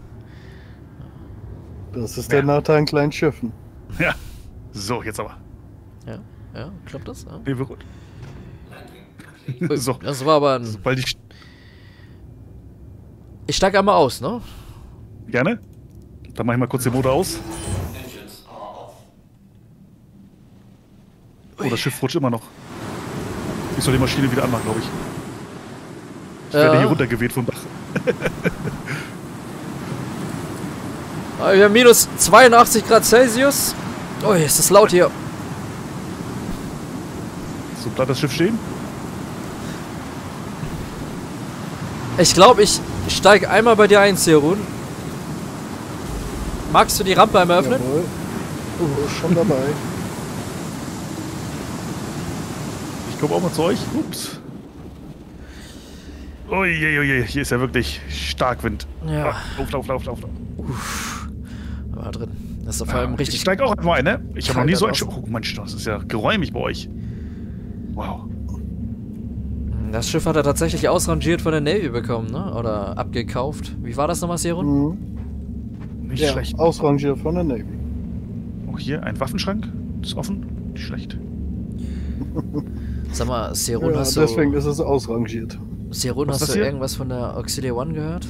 Das ist der Nachteil an kleinen Schiffen. Ja. So, jetzt aber. Ja, klappt das? Ja. Nee, wir gut. So. Das war aber ein... Sobald ich... Ich steige einmal aus, ne? Gerne. Dann mach ich mal kurz den Motor aus. Oh, das Schiff rutscht immer noch. Ich soll die Maschine wieder anmachen, glaube ich. Ich werde hier runtergeweht vom Dach. Wir haben minus 82 Grad Celsius. Oh, ist das laut hier. So, bleibt das Schiff stehen? Ich glaube, ich steige einmal bei dir ein, Serun. Magst du die Rampe einmal öffnen? Jawohl. Schon dabei. Ich komme auch mal zu euch. Ups. Uiuiui, hier ist ja wirklich stark Wind. Ja. Lauf. War drin. Das ist vor allem richtig. Ich steige auch einfach ein, ne? Ich habe noch nie so ein Schiff. draußen. Oh Mensch, das ist ja geräumig bei euch. Wow. Das Schiff hat er tatsächlich ausrangiert von der Navy bekommen, ne? Oder abgekauft. Wie war das nochmal, Serun? Mhm. Nicht Ja, schlecht. ausrangiert von der Navy. Oh, hier ein Waffenschrank. Ist offen. Nicht schlecht. Sag mal, Serun, Ja, hast deswegen du... ist es ausrangiert. Serun, Was ist hast das du hier? irgendwas von der Auxiliary One gehört?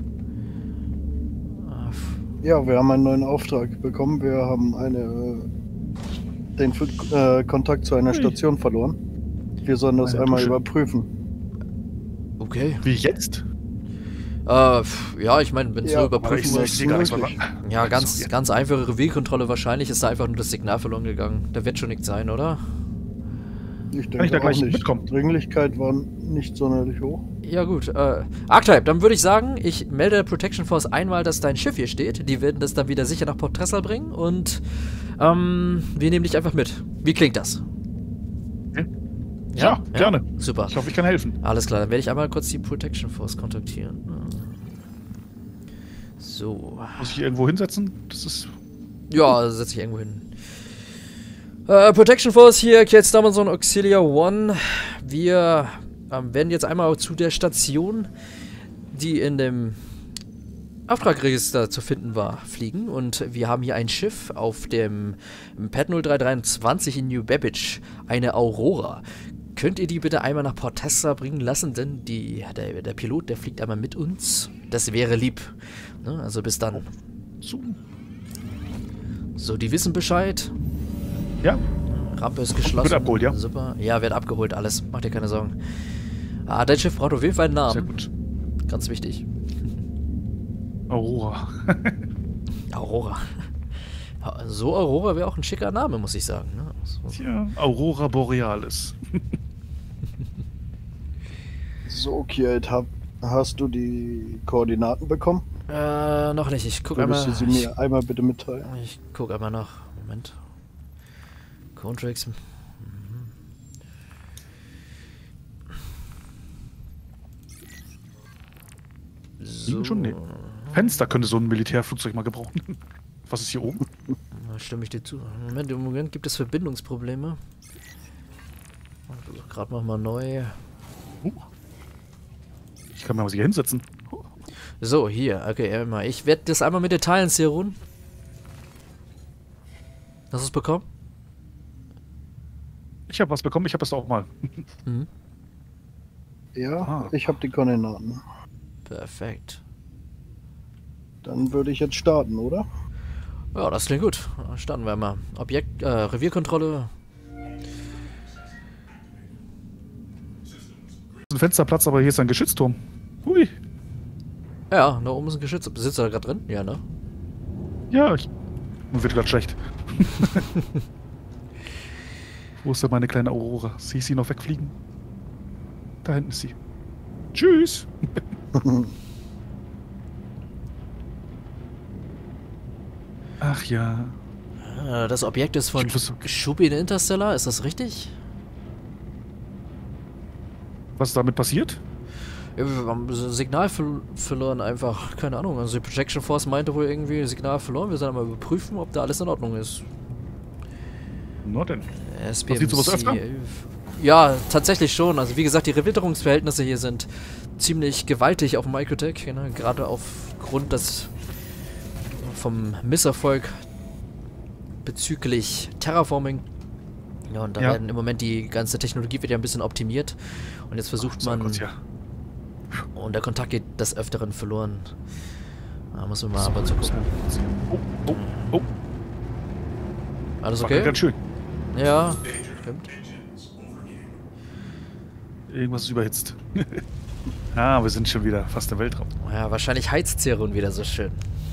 Ja, wir haben einen neuen Auftrag bekommen. Wir haben den Kontakt zu einer Ui. Station verloren. Wir sollen das Eine einmal Dusche. überprüfen. Okay. Wie jetzt? Ja, ich meine, wenn es Ja, nur aber überprüfen ich muss. sehe gar nichts mehr. Ja, ganz einfache Revierkontrolle wahrscheinlich. Ist da einfach nur das Signal verloren gegangen. Da wird schon nichts sein, oder? Ich Kann ich denke da auch gleich nicht. mitkommen? Dringlichkeit war nicht sonderlich hoch. Ja gut, Archetype, dann würde ich sagen, ich melde der Protection Force einmal, dass dein Schiff hier steht. Die werden das dann wieder sicher nach Port Tressal bringen und wir nehmen dich einfach mit. Wie klingt das? Ja, gerne. Super. Ich hoffe, ich kann helfen. Alles klar, dann werde ich einmal kurz die Protection Force kontaktieren. So. Muss ich hier irgendwo hinsetzen? Das ist. Ja, setze ich irgendwo hin. Protection Force hier, Kiels Damanson Auxilia One. Wir werden jetzt einmal zu der Station, die in dem Auftragregister zu finden war, fliegen. Und wir haben hier ein Schiff auf dem Pad 0323 in New Babbage, eine Aurora. Könnt ihr die bitte einmal nach Port Tessa bringen lassen, denn der Pilot, der fliegt einmal mit uns. Das wäre lieb. Ne? Also bis dann. So, die wissen Bescheid. Ja, Rampe ist geschlossen. Wird abgeholt, ja? Super. Ja, wird abgeholt, alles. Mach dir keine Sorgen. Dein Schiff braucht auf jeden Fall einen Namen. sehr gut. Ganz wichtig. Aurora. Aurora. So Aurora wäre auch ein schicker Name, muss ich sagen. Ne? So. Tja, Aurora Borealis. So, Kielt, hast du die Koordinaten bekommen? Noch nicht. Ich guck Würdest einmal. du sie mir einmal bitte mitteilen? Ich guck einmal nach. Moment. Contracts. Liegen schon? Nee. Fenster könnte so ein Militärflugzeug mal gebrauchen. Was ist hier oben? Da stimme ich dir zu. Im Moment gibt es Verbindungsprobleme. Gerade noch mal neu. Ich kann mir mal hier hinsetzen. So, hier. Okay, einmal. Ich werde das einmal mit dir teilen, Serun. Hast du es bekommen? Ich habe was bekommen, ich habe das auch mal. Mhm. Ja, Ah. ich habe die Koordinaten. Perfekt. Dann würde ich jetzt starten, oder? Ja, das klingt gut. Starten wir mal. Revierkontrolle. Ein Fensterplatz, aber hier ist ein Geschützturm. Hui. Ja, da oben ist ein Geschütz. Sitzt er da gerade drin? Ja, ne? Ja, mir wird gerade schlecht. Wo ist denn meine kleine Aurora? Sehe ich sie noch wegfliegen? Da hinten ist sie. Tschüss. Ach ja. Das Objekt ist von Ich wusste- Shubin Interstellar, ist das richtig? Was ist damit passiert? Ja, wir haben das Signal verloren einfach. Keine Ahnung. Also die Protection Force meinte wohl irgendwie Signal verloren. Wir sollen mal überprüfen, ob da alles in Ordnung ist. Na denn. SBMC. sowas öfter? Ja, tatsächlich schon. Also wie gesagt, die Rewitterungsverhältnisse hier sind ziemlich gewaltig auf dem Microtech. Ne? Gerade aufgrund vom Misserfolg bezüglich Terraforming. Ja, und da Ja. werden im Moment die ganze Technologie wird ja ein bisschen optimiert. Und jetzt versucht man... Kurz, ja. und der Kontakt geht des Öfteren verloren. Da muss man mal aber zu gucken. Oh. Alles War okay? ganz schön. Ja, stimmt. Irgendwas ist überhitzt. Ah, wir sind schon wieder fast im Weltraum. Ja, wahrscheinlich heizt Zerun wieder so schön.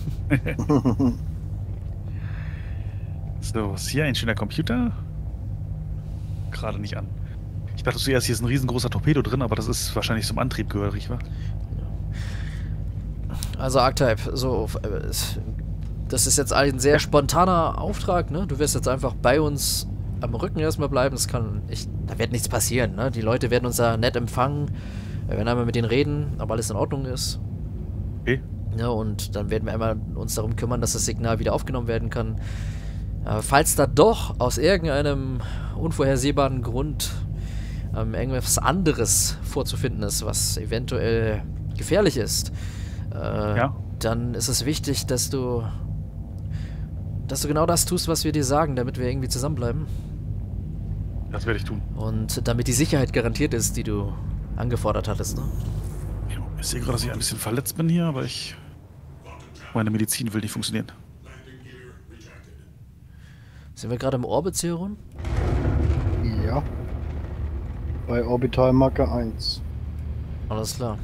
So, ist hier ein schöner Computer? Gerade nicht an. Ich dachte zuerst, hier ist ein riesengroßer Torpedo drin, aber das ist wahrscheinlich zum Antrieb gehörig, wa? Also Archetype, so, das ist jetzt ein sehr spontaner Auftrag, ne? Du wirst jetzt einfach bei uns am Rücken erstmal bleiben. Da wird nichts passieren, ne? Die Leute werden uns da nett empfangen. Wir werden einmal mit denen reden, ob alles in Ordnung ist. Okay. Ja, und dann werden wir einmal uns darum kümmern, dass das Signal wieder aufgenommen werden kann. Falls da doch aus irgendeinem unvorhersehbaren Grund irgendwas anderes vorzufinden ist, was eventuell gefährlich ist, dann ist es wichtig, dass du genau das tust, was wir dir sagen, damit wir irgendwie zusammenbleiben. Das werde ich tun. Und damit die Sicherheit garantiert ist, die du angefordert hattest, ne? Ich sehe gerade, dass ich ein bisschen verletzt bin hier, aber meine Medizin will nicht funktionieren. Sind wir gerade im Orbit, Zerun? Ja. Bei Orbitalmarker 1. Alles klar.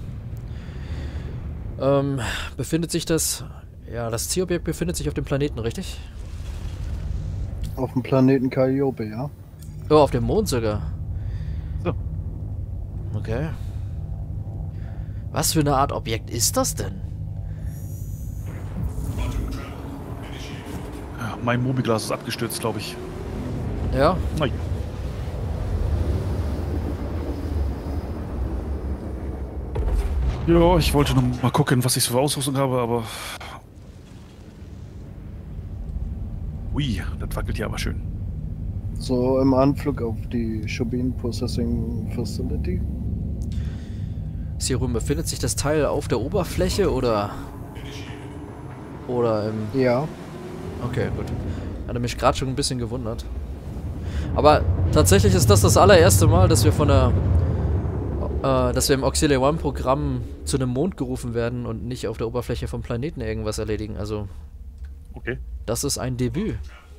Befindet sich das Zielobjekt befindet sich auf dem Planeten, richtig? Auf dem Planeten Calliope, ja. Oh, auf dem Mond sogar. So. Okay. Was für eine Art Objekt ist das denn? Ja, mein Mobiglas ist abgestürzt, glaube ich. Ja? Nein. Ja, ich wollte noch mal gucken, was ich so für Ausrüstung habe, aber... Ui, das wackelt hier aber schön. So im Anflug auf die Shubin Processing Facility. Zerun, befindet sich das Teil auf der Oberfläche oder im... Ja. Okay, gut. Hatte mich gerade schon ein bisschen gewundert. Aber tatsächlich ist das allererste Mal, dass wir dass wir im Auxiliary One Programm zu einem Mond gerufen werden und nicht auf der Oberfläche vom Planeten irgendwas erledigen. Also, Okay. das ist ein Debüt.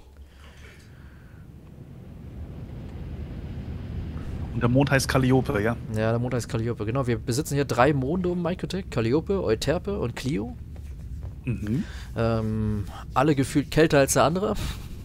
Und der Mond heißt Calliope, ja? Ja, der Mond heißt Calliope. Genau, wir besitzen hier 3 Monde um Microtech. Calliope, Euterpe und Clio. Mhm. Alle gefühlt kälter als der andere.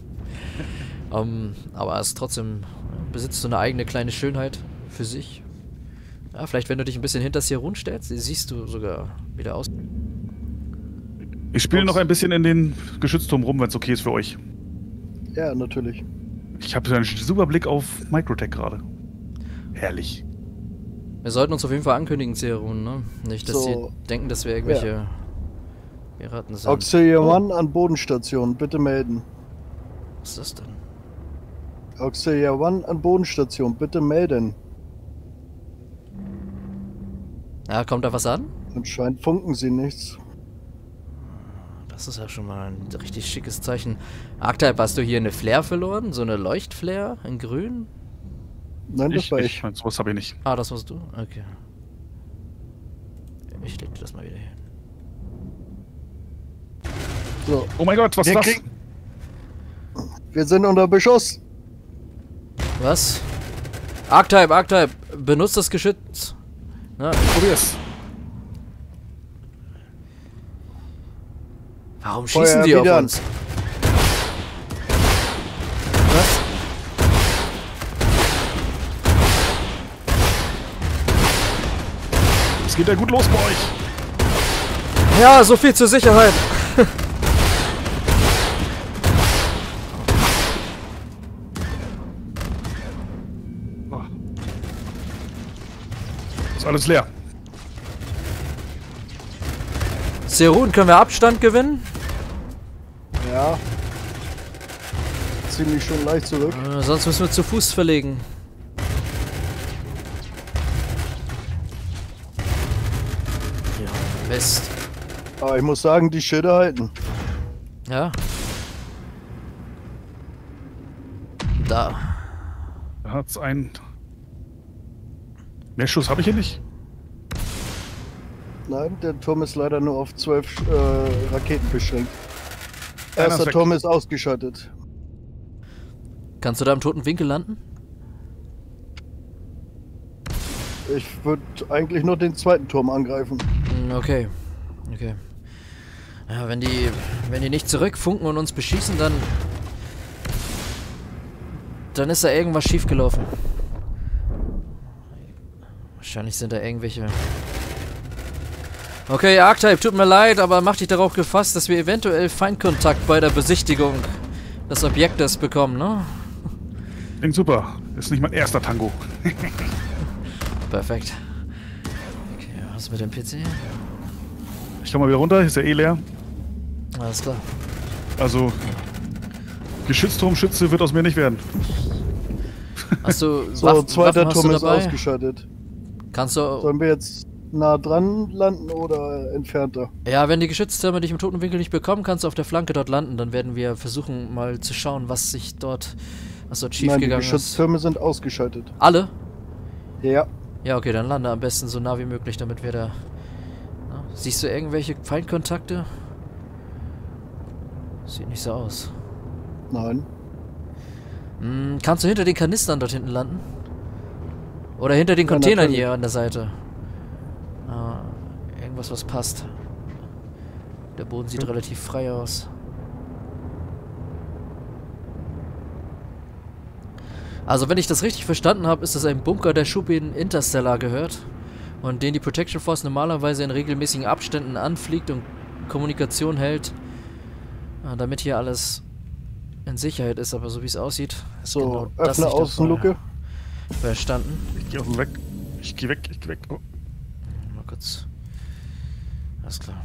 Aber es trotzdem besitzt so eine eigene kleine Schönheit für sich. Ja, vielleicht wenn du dich ein bisschen hinter Zerun stellst, siehst du sogar wieder aus. Ich spiele noch ein bisschen in den Geschützturm rum, wenn es okay ist für euch. Ja, natürlich. Ich habe einen super Blick auf Microtech gerade. Herrlich. Wir sollten uns auf jeden Fall ankündigen, Zerun, ne? Nicht, dass So. sie denken, dass wir irgendwelche Piraten sind. Auxiliary One an Bodenstation, bitte melden. Was ist das denn? Auxiliary One an Bodenstation, bitte melden. Ja, kommt da was an? Anscheinend funken sie nichts. Das ist ja schon mal ein richtig schickes Zeichen. Archetype, hast du hier eine Flare verloren? So eine Leuchtflare in grün? Nein, das war ich. Sowas habe ich nicht. Ah, das warst du? Okay. Ich leg dir das mal wieder hin. So, Oh mein Gott, was ist Wir das? kriegen- wir sind unter Beschuss. Was? Archetype, benutzt das Geschütz. Na, Probier's. warum Feuer schießen die auf erwidern. uns? Was? Es geht ja gut los bei euch. Ja, so viel zur Sicherheit. Oh. Ist alles leer. Zerun, können wir Abstand gewinnen? Ja. Ziemlich schon leicht zurück. Sonst müssen wir zu Fuß verlegen. Ja, Mist. Aber ich muss sagen, die Schilder halten. Ja. Da. Da hat's. Mehr Schuss habe ich hier nicht. Nein, der Turm ist leider nur auf 12 Raketen beschränkt. Einer ist Erster weg. Turm ist ausgeschaltet. Kannst du da im toten Winkel landen? Ich würde eigentlich nur den zweiten Turm angreifen. Okay. Okay. Ja, wenn die nicht zurückfunken und uns beschießen, dann ist da irgendwas schiefgelaufen. Wahrscheinlich sind da irgendwelche... Okay, Archetype, tut mir leid, aber mach dich darauf gefasst, dass wir eventuell Feindkontakt bei der Besichtigung des Objektes bekommen, ne? Klingt super. Ist nicht mein erster Tango. Perfekt. Okay, was mit dem PC? Ich komm mal wieder runter, ist ja eh leer. Alles klar. Also, Geschützturmschütze wird aus mir nicht werden. Hast du So, zweiter hast Turm du ist dabei? ausgeschaltet. Kannst du... Sollen wir jetzt nah dran landen oder entfernter? Ja, wenn die Geschütztürme dich im toten Winkel nicht bekommen, kannst du auf der Flanke dort landen. Dann werden wir versuchen, mal zu schauen, was dort Nein, die schiefgegangen ist. Geschütztürme sind ausgeschaltet. Alle? Ja. Ja, okay, dann lande am besten so nah wie möglich, damit wir da... Na, siehst du irgendwelche Feindkontakte? Sieht nicht so aus. Nein. Kannst du hinter den Kanistern dort hinten landen? Oder hinter den Ja, Containern natürlich. hier an der Seite? Irgendwas, was passt. Der Boden sieht relativ frei aus. Also, wenn ich das richtig verstanden habe, ist das ein Bunker, der Shubin Interstellar gehört. Und den die Protection Force normalerweise in regelmäßigen Abständen anfliegt und Kommunikation hält. Damit hier alles in Sicherheit ist, aber so wie es aussieht, ist So, genau das öffne nicht der Außenluke. Fall. Verstanden. Ich geh auf den weg. Ich geh weg. Oh. Mal kurz. Alles klar.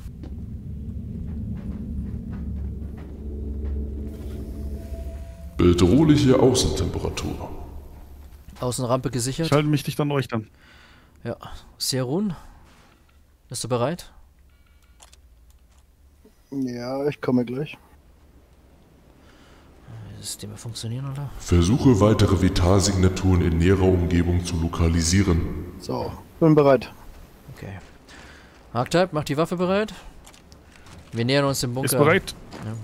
Bedrohliche Außentemperatur. Außenrampe gesichert. Ich halte mich dicht an euch dann. Ja. Serun, bist du bereit? Ja, ich komme gleich. Die Systeme funktionieren, oder? Versuche weitere Vitalsignaturen in näherer Umgebung zu lokalisieren. So, bin bereit. Okay. Archetype, mach die Waffe bereit. Wir nähern uns dem Bunker. Ist bereit?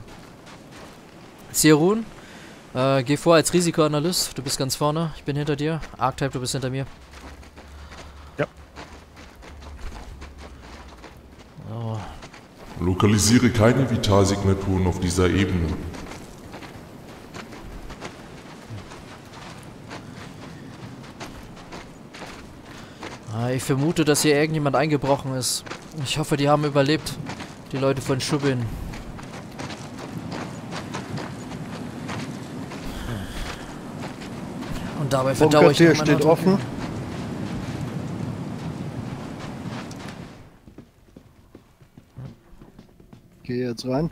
Serun, geh vor als Risikoanalyst. Du bist ganz vorne. Ich bin hinter dir. Archetype, du bist hinter mir. Ja. So. Lokalisiere keine Vitalsignaturen auf dieser Ebene. Ich vermute, dass hier irgendjemand eingebrochen ist. Ich hoffe, die haben überlebt. Die Leute von Shubin. Und dabei verdaue ich Bunkertür noch meine steht Attacke. offen. Geh jetzt rein.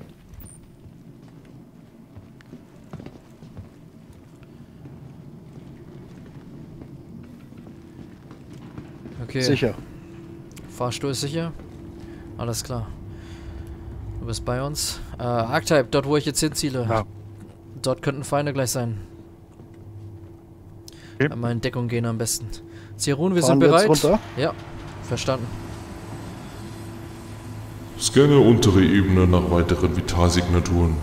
Okay. Sicher. Fahrstuhl ist sicher. Alles klar. Du bist bei uns. Archetype, dort wo ich jetzt hinziele. Ja. Dort könnten Feinde gleich sein. Okay. Einmal in Deckung gehen am besten. Zirun, wir Fahren sind wir jetzt bereit. runter? Ja, verstanden. Scanne untere Ebene nach weiteren Vitalsignaturen.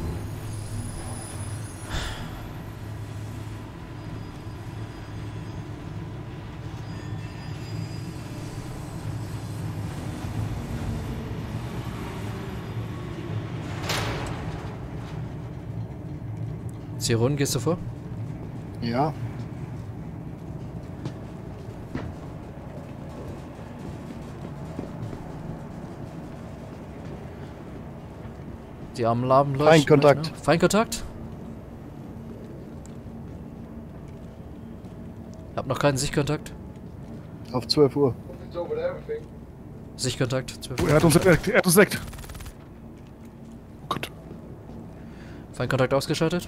Zirun, gehst du vor? Ja. Die armen Laben leuchten. Feindkontakt. mit, ne? Feindkontakt? Hab noch keinen Sichtkontakt. Auf 12 Uhr. Sichtkontakt. 12. Oh, er hat uns entdeckt. Oh Gott. Feindkontakt ausgeschaltet.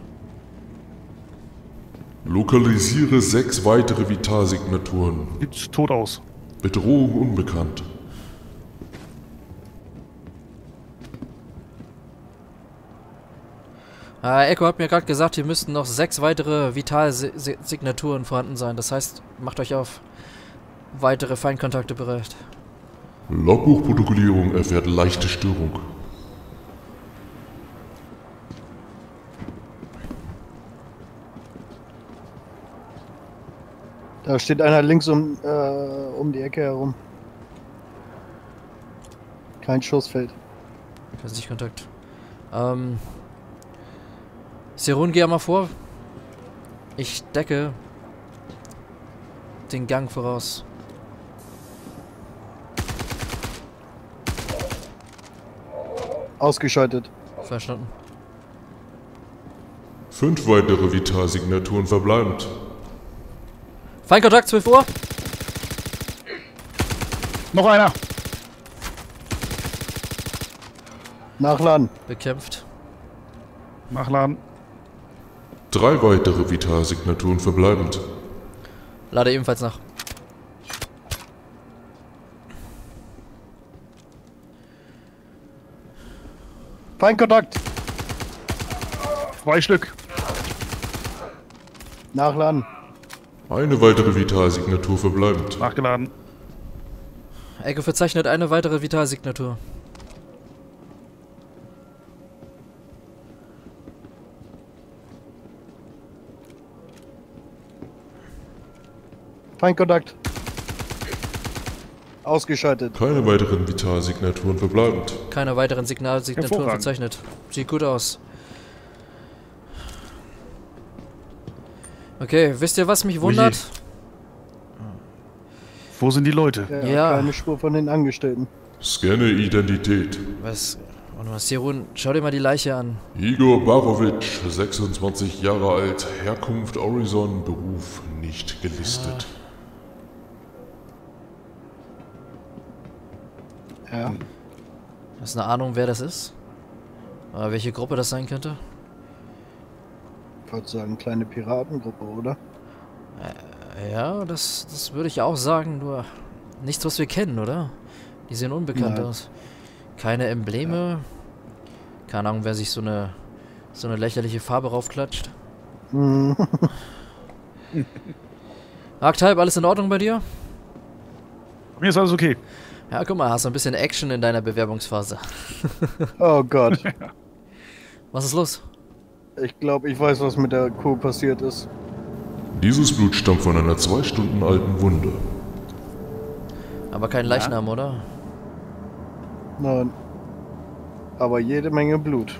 Lokalisiere 6 weitere Vitalsignaturen. Sieht tot aus. Bedrohung unbekannt. Echo hat mir gerade gesagt, hier müssten noch 6 weitere Vitalsignaturen vorhanden sein. Das heißt, macht euch auf weitere Feindkontakte bereit. Logbuchprotokollierung erfährt leichte Störung. Da steht einer links um die Ecke herum. Kein Schussfeld. Nicht Kontakt. Serun, geh mal vor. Ich decke den Gang voraus. Ausgeschaltet. Verstanden. 5 weitere Vitalsignaturen verbleibend. Feindkontakt, 12 Uhr. Noch einer. Nachladen. Bekämpft. Nachladen. 3 weitere Vitalsignaturen verbleibend. Lade ebenfalls nach. Feindkontakt. 2 Stück. Nachladen. Eine weitere Vitalsignatur verbleibend. Nachgeladen. Echo verzeichnet eine weitere Vitalsignatur. Feindkontakt. Ausgeschaltet. Keine weiteren Vitalsignaturen verbleibend. Keine weiteren Signalsignaturen Hervorragend. verzeichnet. Sieht gut aus. Okay, wisst ihr, was mich wundert? Wo sind die Leute? Ja. Keine Spur von den Angestellten. Scanne Identität. Was? Warte mal, Serun, schau dir mal die Leiche an. Igor Barovic, 26 Jahre alt, Herkunft Horizon, Beruf nicht gelistet. Ja. Hast du eine Ahnung, wer das ist? Oder welche Gruppe das sein könnte? Ich würde sagen, kleine Piratengruppe, oder? Ja, das würde ich auch sagen, nur nichts, was wir kennen, oder? Die sehen unbekannt Nein. aus. Keine Embleme. Keine Ahnung, wer sich so eine lächerliche Farbe raufklatscht. Mhm. Archetype, alles in Ordnung bei dir? Bei mir ist alles okay. Ja, guck mal, hast du ein bisschen Action in deiner Bewerbungsphase. Oh Gott. Was ist los? Ich glaube, ich weiß, was mit der Kuh passiert ist. Dieses Blut stammt von einer 2 Stunden alten Wunde. Aber kein Leichnam, oder? Nein. Aber jede Menge Blut.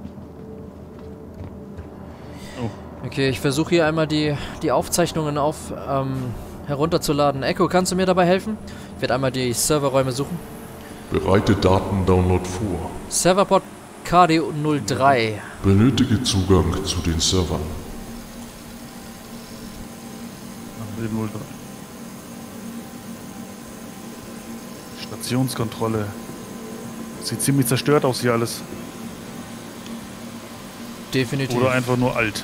Okay, ich versuche hier einmal die Aufzeichnungen herunterzuladen. Echo, kannst du mir dabei helfen? Ich werde einmal die Serverräume suchen. Bereite Datendownload vor. Serverport KD03. Benötige Zugang zu den Servern. 03. Stationskontrolle. Sieht ziemlich zerstört aus hier alles. Definitiv. Oder einfach nur alt.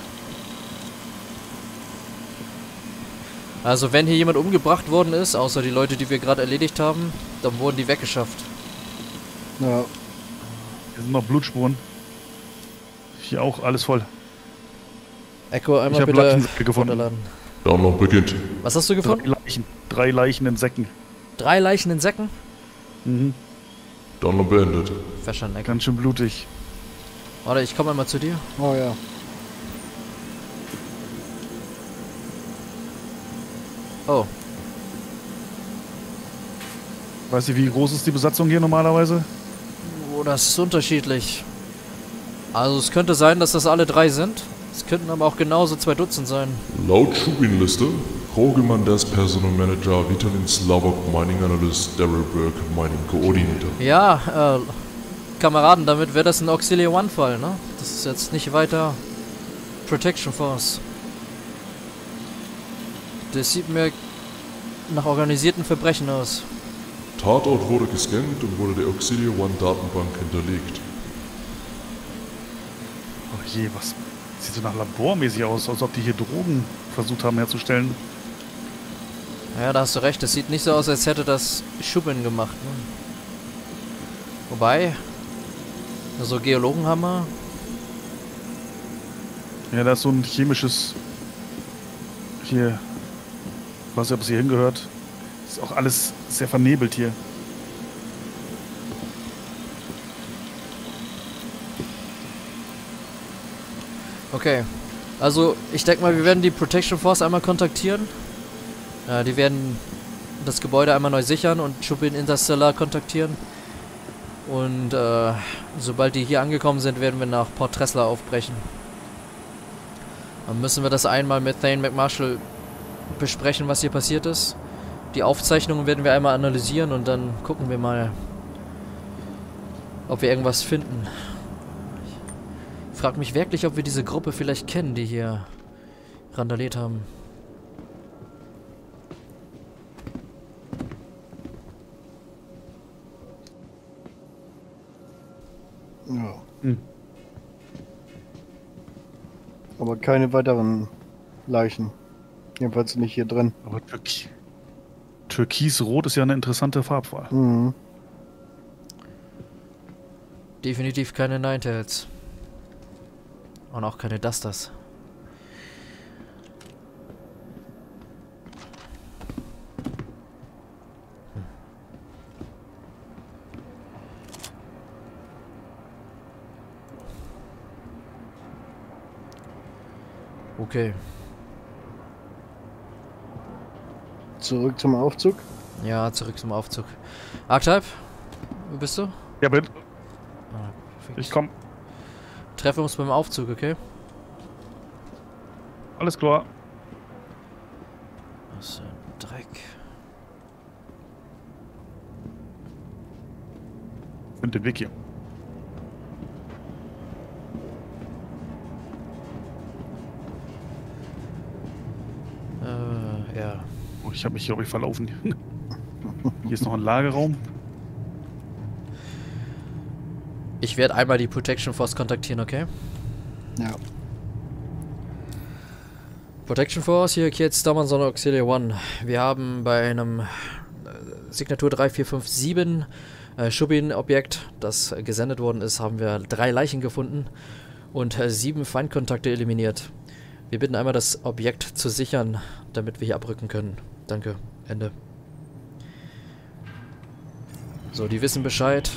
Also wenn hier jemand umgebracht worden ist, außer die Leute, die wir gerade erledigt haben, dann wurden die weggeschafft. Ja. Hier sind noch Blutspuren. Hier auch alles voll. Echo, Ich einmal habe bitte Leichensäcke gefunden. runterladen. Download beginnt. Was hast du gefunden? 3 Leichen in Säcken. 3 Leichen in Säcken? Mhm. Download beendet. Verstanden, Echo. Ganz schön blutig. Warte, ich komme einmal zu dir. Oh ja. Oh, Weißt du, wie groß ist die Besatzung hier normalerweise? oh, das ist unterschiedlich. Also es könnte sein, dass das alle 3 sind. Es könnten aber auch genauso 2 Dutzend sein. Laut Schubin-Liste, Jorge Mendez, Personal Manager, Vitalin Slavok, Mining Analyst, Daryl Burke, Mining Coordinator. Ja, Kameraden, damit wäre das ein Auxiliary One-Fall, ne? Das ist jetzt nicht weiter Protection Force. Das sieht mir nach organisierten Verbrechen aus. Tatort wurde gescannt und wurde der Auxiliary One Datenbank hinterlegt. Oh je, was sieht so nach labormäßig aus, als ob die hier Drogen versucht haben herzustellen. Ja, da hast du recht. Das sieht nicht so aus, als hätte das Schubin gemacht, ne? Wobei, so Geologenhammer. Ja, da ist so ein chemisches... Hier... Ich weiß nicht, ob es hier hingehört. Ist auch alles sehr vernebelt hier. Okay. Also, ich denke mal, wir werden die Protection Force einmal kontaktieren. Die werden das Gebäude einmal neu sichern und Chubin Interstellar kontaktieren. Und sobald die hier angekommen sind, werden wir nach Port Tressler aufbrechen. Dann müssen wir das einmal mit Thane McMarshall besprechen, was hier passiert ist. Die Aufzeichnungen werden wir einmal analysieren und dann gucken wir mal, ob wir irgendwas finden. Ich frage mich wirklich, ob wir diese Gruppe vielleicht kennen, die hier randaliert haben. Ja. Hm. Aber keine weiteren Leichen. Jedenfalls nicht hier drin. Aber Türkisrot ist ja eine interessante Farbwahl. Mhm. Definitiv keine Ninetales. Und auch keine Dusters. Okay. Zurück zum Aufzug. Ja, zurück zum Aufzug. Archetype, wo bist du? Ja, bitte. Ah, perfekt. Ich komm. Treffen wir uns beim Aufzug, okay? Alles klar. Was für ein Dreck. Find den Weg hier. Ja. Oh, ich habe mich, glaube ich, verlaufen. Hier ist noch ein Lagerraum. Ich werde einmal die Protection Force kontaktieren, okay? Ja. Protection Force, hier jetzt Damanson Auxilia One. Wir haben bei einem Signatur 3457 Shubin-Objekt, das gesendet worden ist, haben wir 3 Leichen gefunden und 7 Feindkontakte eliminiert. Wir bitten einmal, das Objekt zu sichern, damit wir hier abrücken können. Danke. Ende. So, die wissen Bescheid.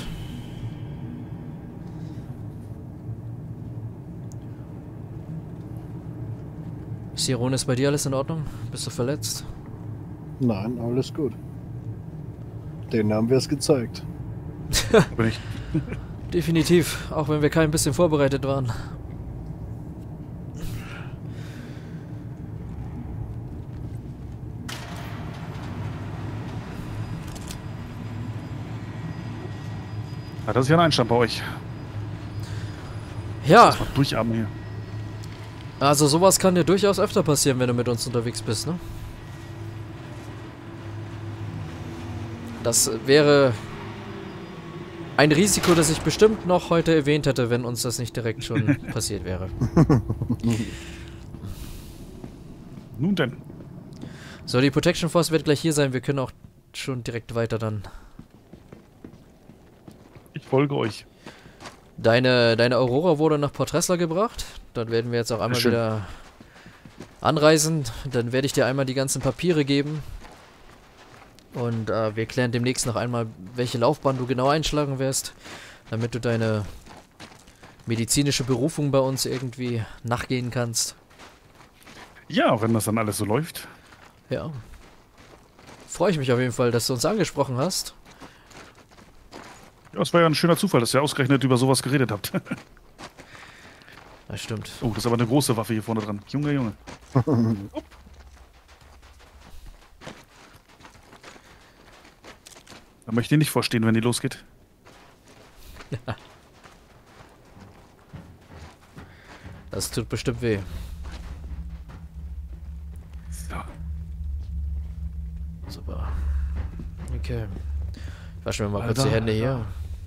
Siron, ist bei dir alles in Ordnung? Bist du verletzt? Nein, alles gut. Denen haben wir es gezeigt. Bin ich. Definitiv, auch wenn wir kein bisschen vorbereitet waren. Ja, das ist ja ein Einstand bei euch. Ja, Mal durchatmen hier. also sowas kann dir durchaus öfter passieren, wenn du mit uns unterwegs bist, ne? Das wäre ein Risiko, das ich bestimmt noch heute erwähnt hätte, wenn uns das nicht direkt schon passiert wäre. Nun denn. So, die Protection Force wird gleich hier sein. Wir können auch schon direkt weiter dann. Ich folge euch. Deine Aurora wurde nach Port Tressler gebracht. Dann werden wir jetzt auch einmal Schön. wieder anreisen. Dann werde ich dir einmal die ganzen Papiere geben. Und wir klären demnächst noch einmal, welche Laufbahn du genau einschlagen wirst, damit du deine medizinische Berufung bei uns irgendwie nachgehen kannst. Ja, wenn das dann alles so läuft. Ja. Freue ich mich auf jeden Fall, dass du uns angesprochen hast. Ja, es war ja ein schöner Zufall, dass ihr ausgerechnet über sowas geredet habt. Das stimmt. Oh, das ist aber eine große Waffe hier vorne dran. Junge, Junge. Upp. Da möchte ich nicht vorstehen, wenn die losgeht. Das tut bestimmt weh. So. Super. Okay. Waschen wir mal kurz Alter, die Hände hier.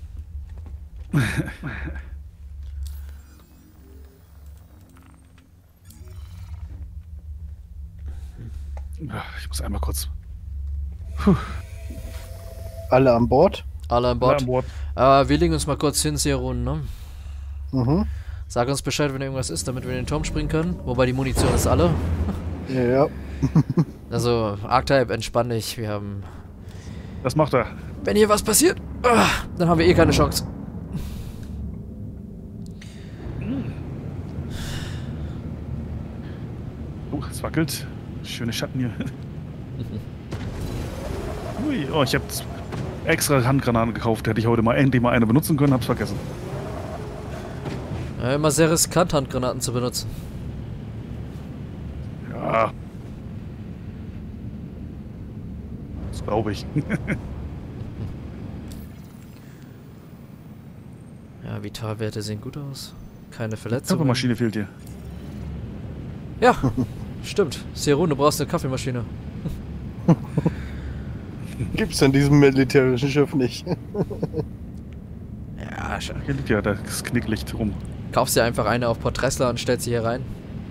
Ja, ich muss einmal kurz. Alle an Bord? Alle an Bord. An Bord. Wir legen uns mal kurz hin, Siron, ne? Mhm. Sag uns Bescheid, wenn irgendwas ist, damit wir in den Turm springen können. Wobei die Munition ist alle. Ja. Also, Archetype, entspann dich. Wir haben... Das macht er. Wenn hier was passiert, dann haben wir eh keine Chance. wackelt. Schöne Schatten hier. Ui, oh, ich habe extra Handgranaten gekauft. Hätte ich heute mal endlich mal eine benutzen können, hab's vergessen. Ja, immer sehr riskant, Handgranaten zu benutzen. Ja. Das glaube ich. Ja, Vitalwerte sehen gut aus. Keine Verletzungen. Kaffeemaschine fehlt dir. Ja, stimmt. Serun, du brauchst eine Kaffeemaschine. Gibt's in diesem militärischen Schiff nicht. Ja, Hier liegt ja das Knicklicht rum. kaufst dir einfach eine auf Porträssler und stellst sie hier rein.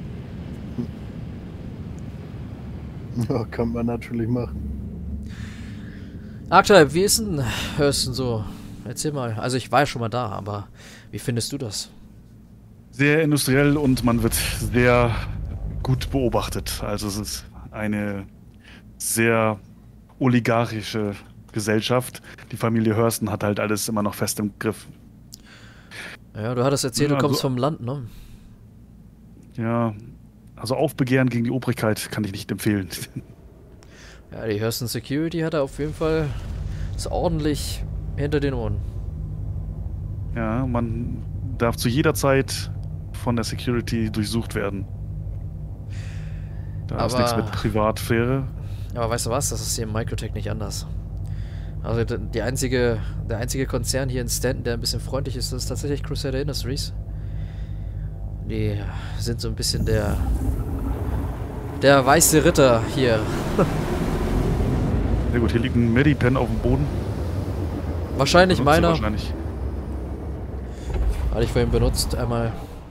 Ja, kann man natürlich machen. Archetype, wie ist denn Hurston so? Erzähl mal. Also ich war ja schon mal da, aber wie findest du das? Sehr industriell und man wird sehr gut beobachtet. Also es ist eine sehr oligarchische Gesellschaft. Die Familie Hurston hat halt alles immer noch fest im Griff. Ja, du hattest erzählt, Ja, du kommst also- vom Land, ne? Ja, also Aufbegehren gegen die Obrigkeit kann ich nicht empfehlen. Ja, die Hurston Security hat er auf jeden Fall ist ordentlich hinter den Ohren. Ja, man darf zu jeder Zeit von der Security durchsucht werden. Da ist Aber- nichts mit Privatsphäre. Aber weißt du was, das ist hier im Microtech nicht anders. Also der einzige Konzern hier in Stanton, der ein bisschen freundlich ist, ist tatsächlich Crusader Industries. Die sind so ein bisschen der weiße Ritter hier. Sehr gut, hier liegt ein Medipen auf dem Boden. Wahrscheinlich Benutzt sie meiner. Wahrscheinlich. Hatte ich vorhin benutzt, einmal.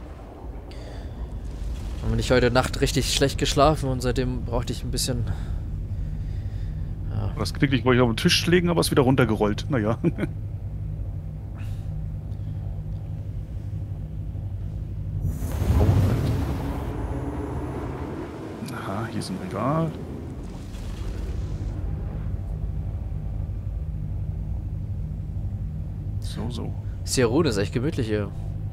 Habe ich heute Nacht richtig schlecht geschlafen und seitdem brauchte ich ein bisschen. Ja. Das Knicklicht wollte ich auf den Tisch legen, aber ist wieder runtergerollt. Naja. Aha, hier ist ein Regal. So. Serun ist echt gemütlich hier.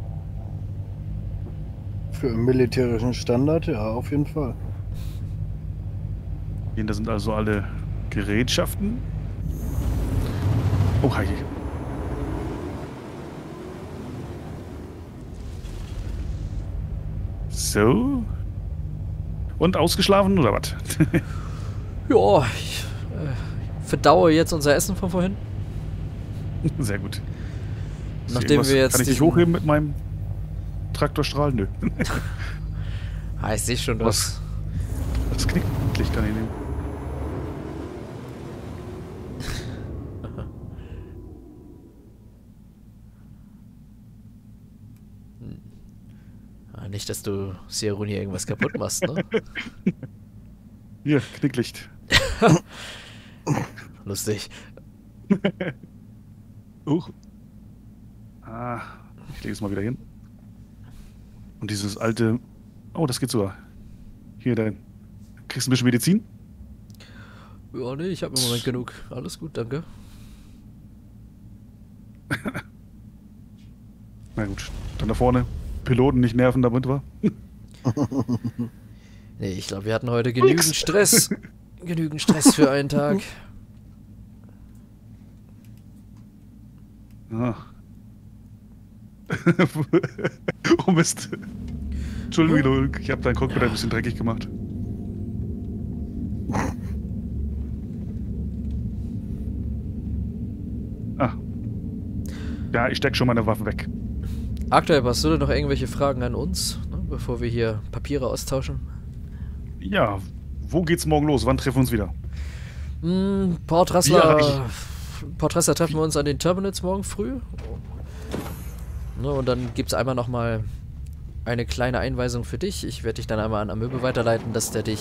Für einen militärischen Standard, ja, auf jeden Fall. Hier sind also alle Gerätschaften. Oh, hi. So. Und ausgeschlafen oder was? Ja, ich verdaue jetzt unser Essen von vorhin. Sehr gut. Nachdem wir jetzt Kann ich dich diesen- hochheben mit meinem Traktorstrahl? Nö. Ah, ich sehe schon, Was? Das Knicklicht kann ich nehmen. Nicht, dass du Serun hier irgendwas kaputt machst, ne? Hier, Knicklicht. Lustig. Ah, ich lege es mal wieder hin. Und dieses alte... Oh, das geht sogar. Hier, dann kriegst du ein bisschen Medizin. Ja, nee, ich habe im Moment genug. Alles gut, danke. Na gut, dann da vorne. Piloten nicht nerven damit, wa? Nee, ich glaube, wir hatten heute genügend Stress. Genügend Stress für einen Tag. Ah. Oh Mist. Entschuldigung, ich habe dein Cockpit ein bisschen dreckig gemacht. Ah. Ja, ich steck schon meine Waffe weg. Aktuell, hast du denn noch irgendwelche Fragen an uns, ne, bevor wir hier Papiere austauschen? Ja, wo geht's morgen los? Wann treffen wir uns wieder? Port Wie erreiche Ressler treffen wir uns an den Terminals morgen früh. Ne, und dann gibt es einmal nochmal eine kleine Einweisung für dich. Ich werde dich dann einmal an Amöbe weiterleiten, dass er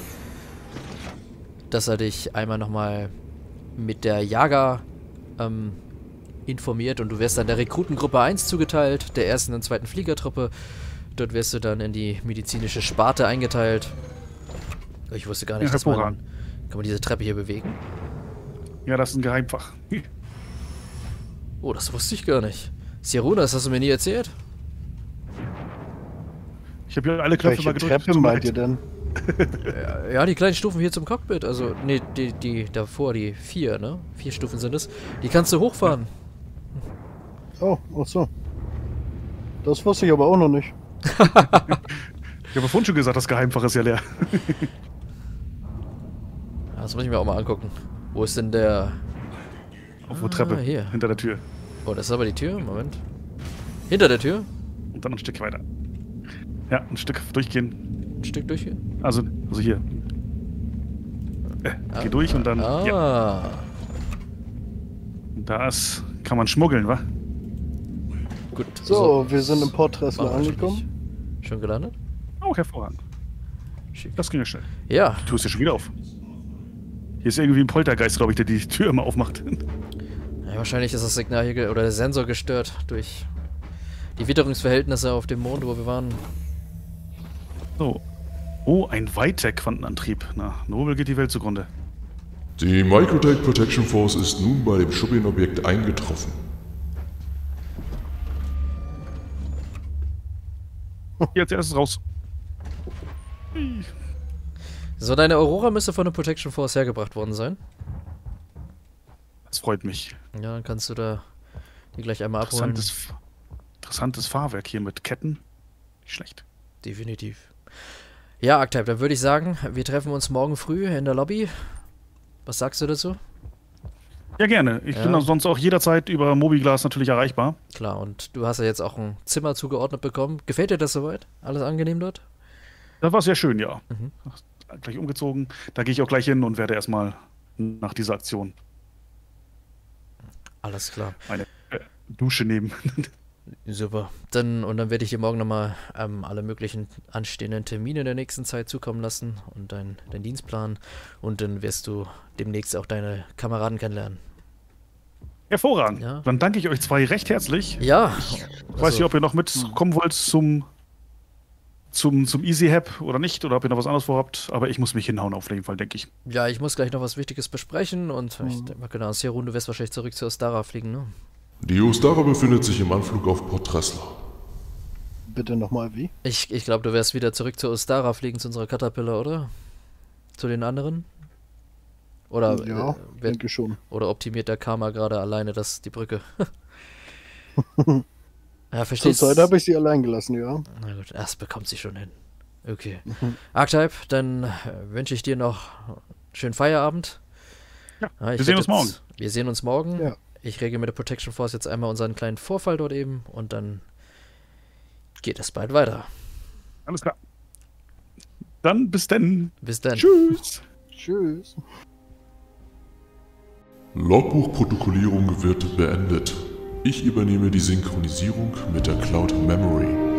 dich einmal nochmal mit der Jager informiert und du wirst dann der Rekrutengruppe 1 zugeteilt, der ersten und zweiten Fliegertruppe. Dort wirst du dann in die medizinische Sparte eingeteilt. Ich wusste gar nicht, Ja, dass man... hervorragend. Kann man diese Treppe hier bewegen? Ja, das ist ein Geheimfach. Oh, das wusste ich gar nicht. Siruna, das hast du mir nie erzählt? Ich habe hier alle Knöpfe Welche mal gedrückt. Treppe meint ihr denn? Ja, die kleinen Stufen hier zum Cockpit. Also, nee, die davor, die 4, ne? 4 Stufen sind es. Die kannst du hochfahren. Oh, ach so. Das wusste ich aber auch noch nicht. Ich habe vorhin schon gesagt, das Geheimfach ist ja leer. Das muss ich mir auch mal angucken. Wo ist denn der... Auf der Treppe, hier. hinter der Tür. Oh, das ist aber die Tür. Moment. Hinter der Tür? Und dann ein Stück weiter. Ja, ein Stück durchgehen. Ein Stück durch hier? Also hier. Geh durch und dann... Ja. Ah. Da kann man schmuggeln, wa? Gut. So, wir sind im Port Tressler Machen wir angekommen. Schon gelandet? Oh, hervorragend. Schick. Das ging ja schnell. Ja. Die Tür ist ja schon wieder auf. Hier ist irgendwie ein Poltergeist, glaube ich, der die Tür immer aufmacht. Ja, wahrscheinlich ist das Signal hier oder der Sensor gestört durch die Witterungsverhältnisse auf dem Mond, wo wir waren. So. Oh, ein Vitec-Quantenantrieb. Na, Nobel geht die Welt zugrunde. Die Microtech Protection Force ist nun bei dem Schubbin-Objekt eingetroffen. Hier als erstes raus. So, deine Aurora müsste von der Protection Force hergebracht worden sein. Das freut mich. Ja, dann kannst du da die gleich einmal abholen. Interessantes Fahrwerk hier mit Ketten. Nicht schlecht. Definitiv. Ja, Archetype, dann würde ich sagen, wir treffen uns morgen früh in der Lobby. Was sagst du dazu? Ja, gerne. Ich bin sonst auch jederzeit über Mobiglas natürlich erreichbar. Klar, und du hast ja jetzt auch ein Zimmer zugeordnet bekommen. Gefällt dir das soweit? Alles angenehm dort? Das war sehr schön, ja. Gleich umgezogen. Da gehe ich auch gleich hin und werde erstmal nach dieser Aktion Alles klar. eine Dusche nehmen. Super. Und dann werde ich dir morgen nochmal alle möglichen anstehenden Termine in der nächsten Zeit zukommen lassen und deinen Dienstplan. Und dann wirst du demnächst auch deine Kameraden kennenlernen. Hervorragend. Ja. Dann danke ich euch zwei recht herzlich. Ja. Ich weiß nicht, ob ihr noch mitkommen wollt zum Easy Hab oder nicht, oder ob ihr noch was anderes vorhabt, aber ich muss mich hinhauen auf jeden Fall, denke ich. Ja, ich muss gleich noch was Wichtiges besprechen und ich denke mal, genau, Serun, du wirst wahrscheinlich zurück zur Ostara fliegen, ne? Die Ostara befindet sich im Anflug auf Port Tressler. Bitte nochmal wie? Ich glaube, du wirst wieder zurück zur Ostara fliegen, zu unserer Caterpillar, oder? Zu den anderen? Oder, Ja, denke schon. Oder optimiert der Karma gerade alleine die Brücke? Ja, Zur verstehst Zeit habe ich sie allein gelassen, ja. Na gut, das bekommt sie schon hin. Okay. Archetype, dann wünsche ich dir noch einen schönen Feierabend. Ja, Ja, wir sehen uns morgen. Wir sehen uns morgen. Ja. Ich regel mit der Protection Force jetzt einmal unseren kleinen Vorfall dort eben und dann geht es bald weiter. Alles klar. Dann bis dann. Bis dann. Tschüss. Tschüss. Logbuchprotokollierung wird beendet. Ich übernehme die Synchronisierung mit der Cloud Memory.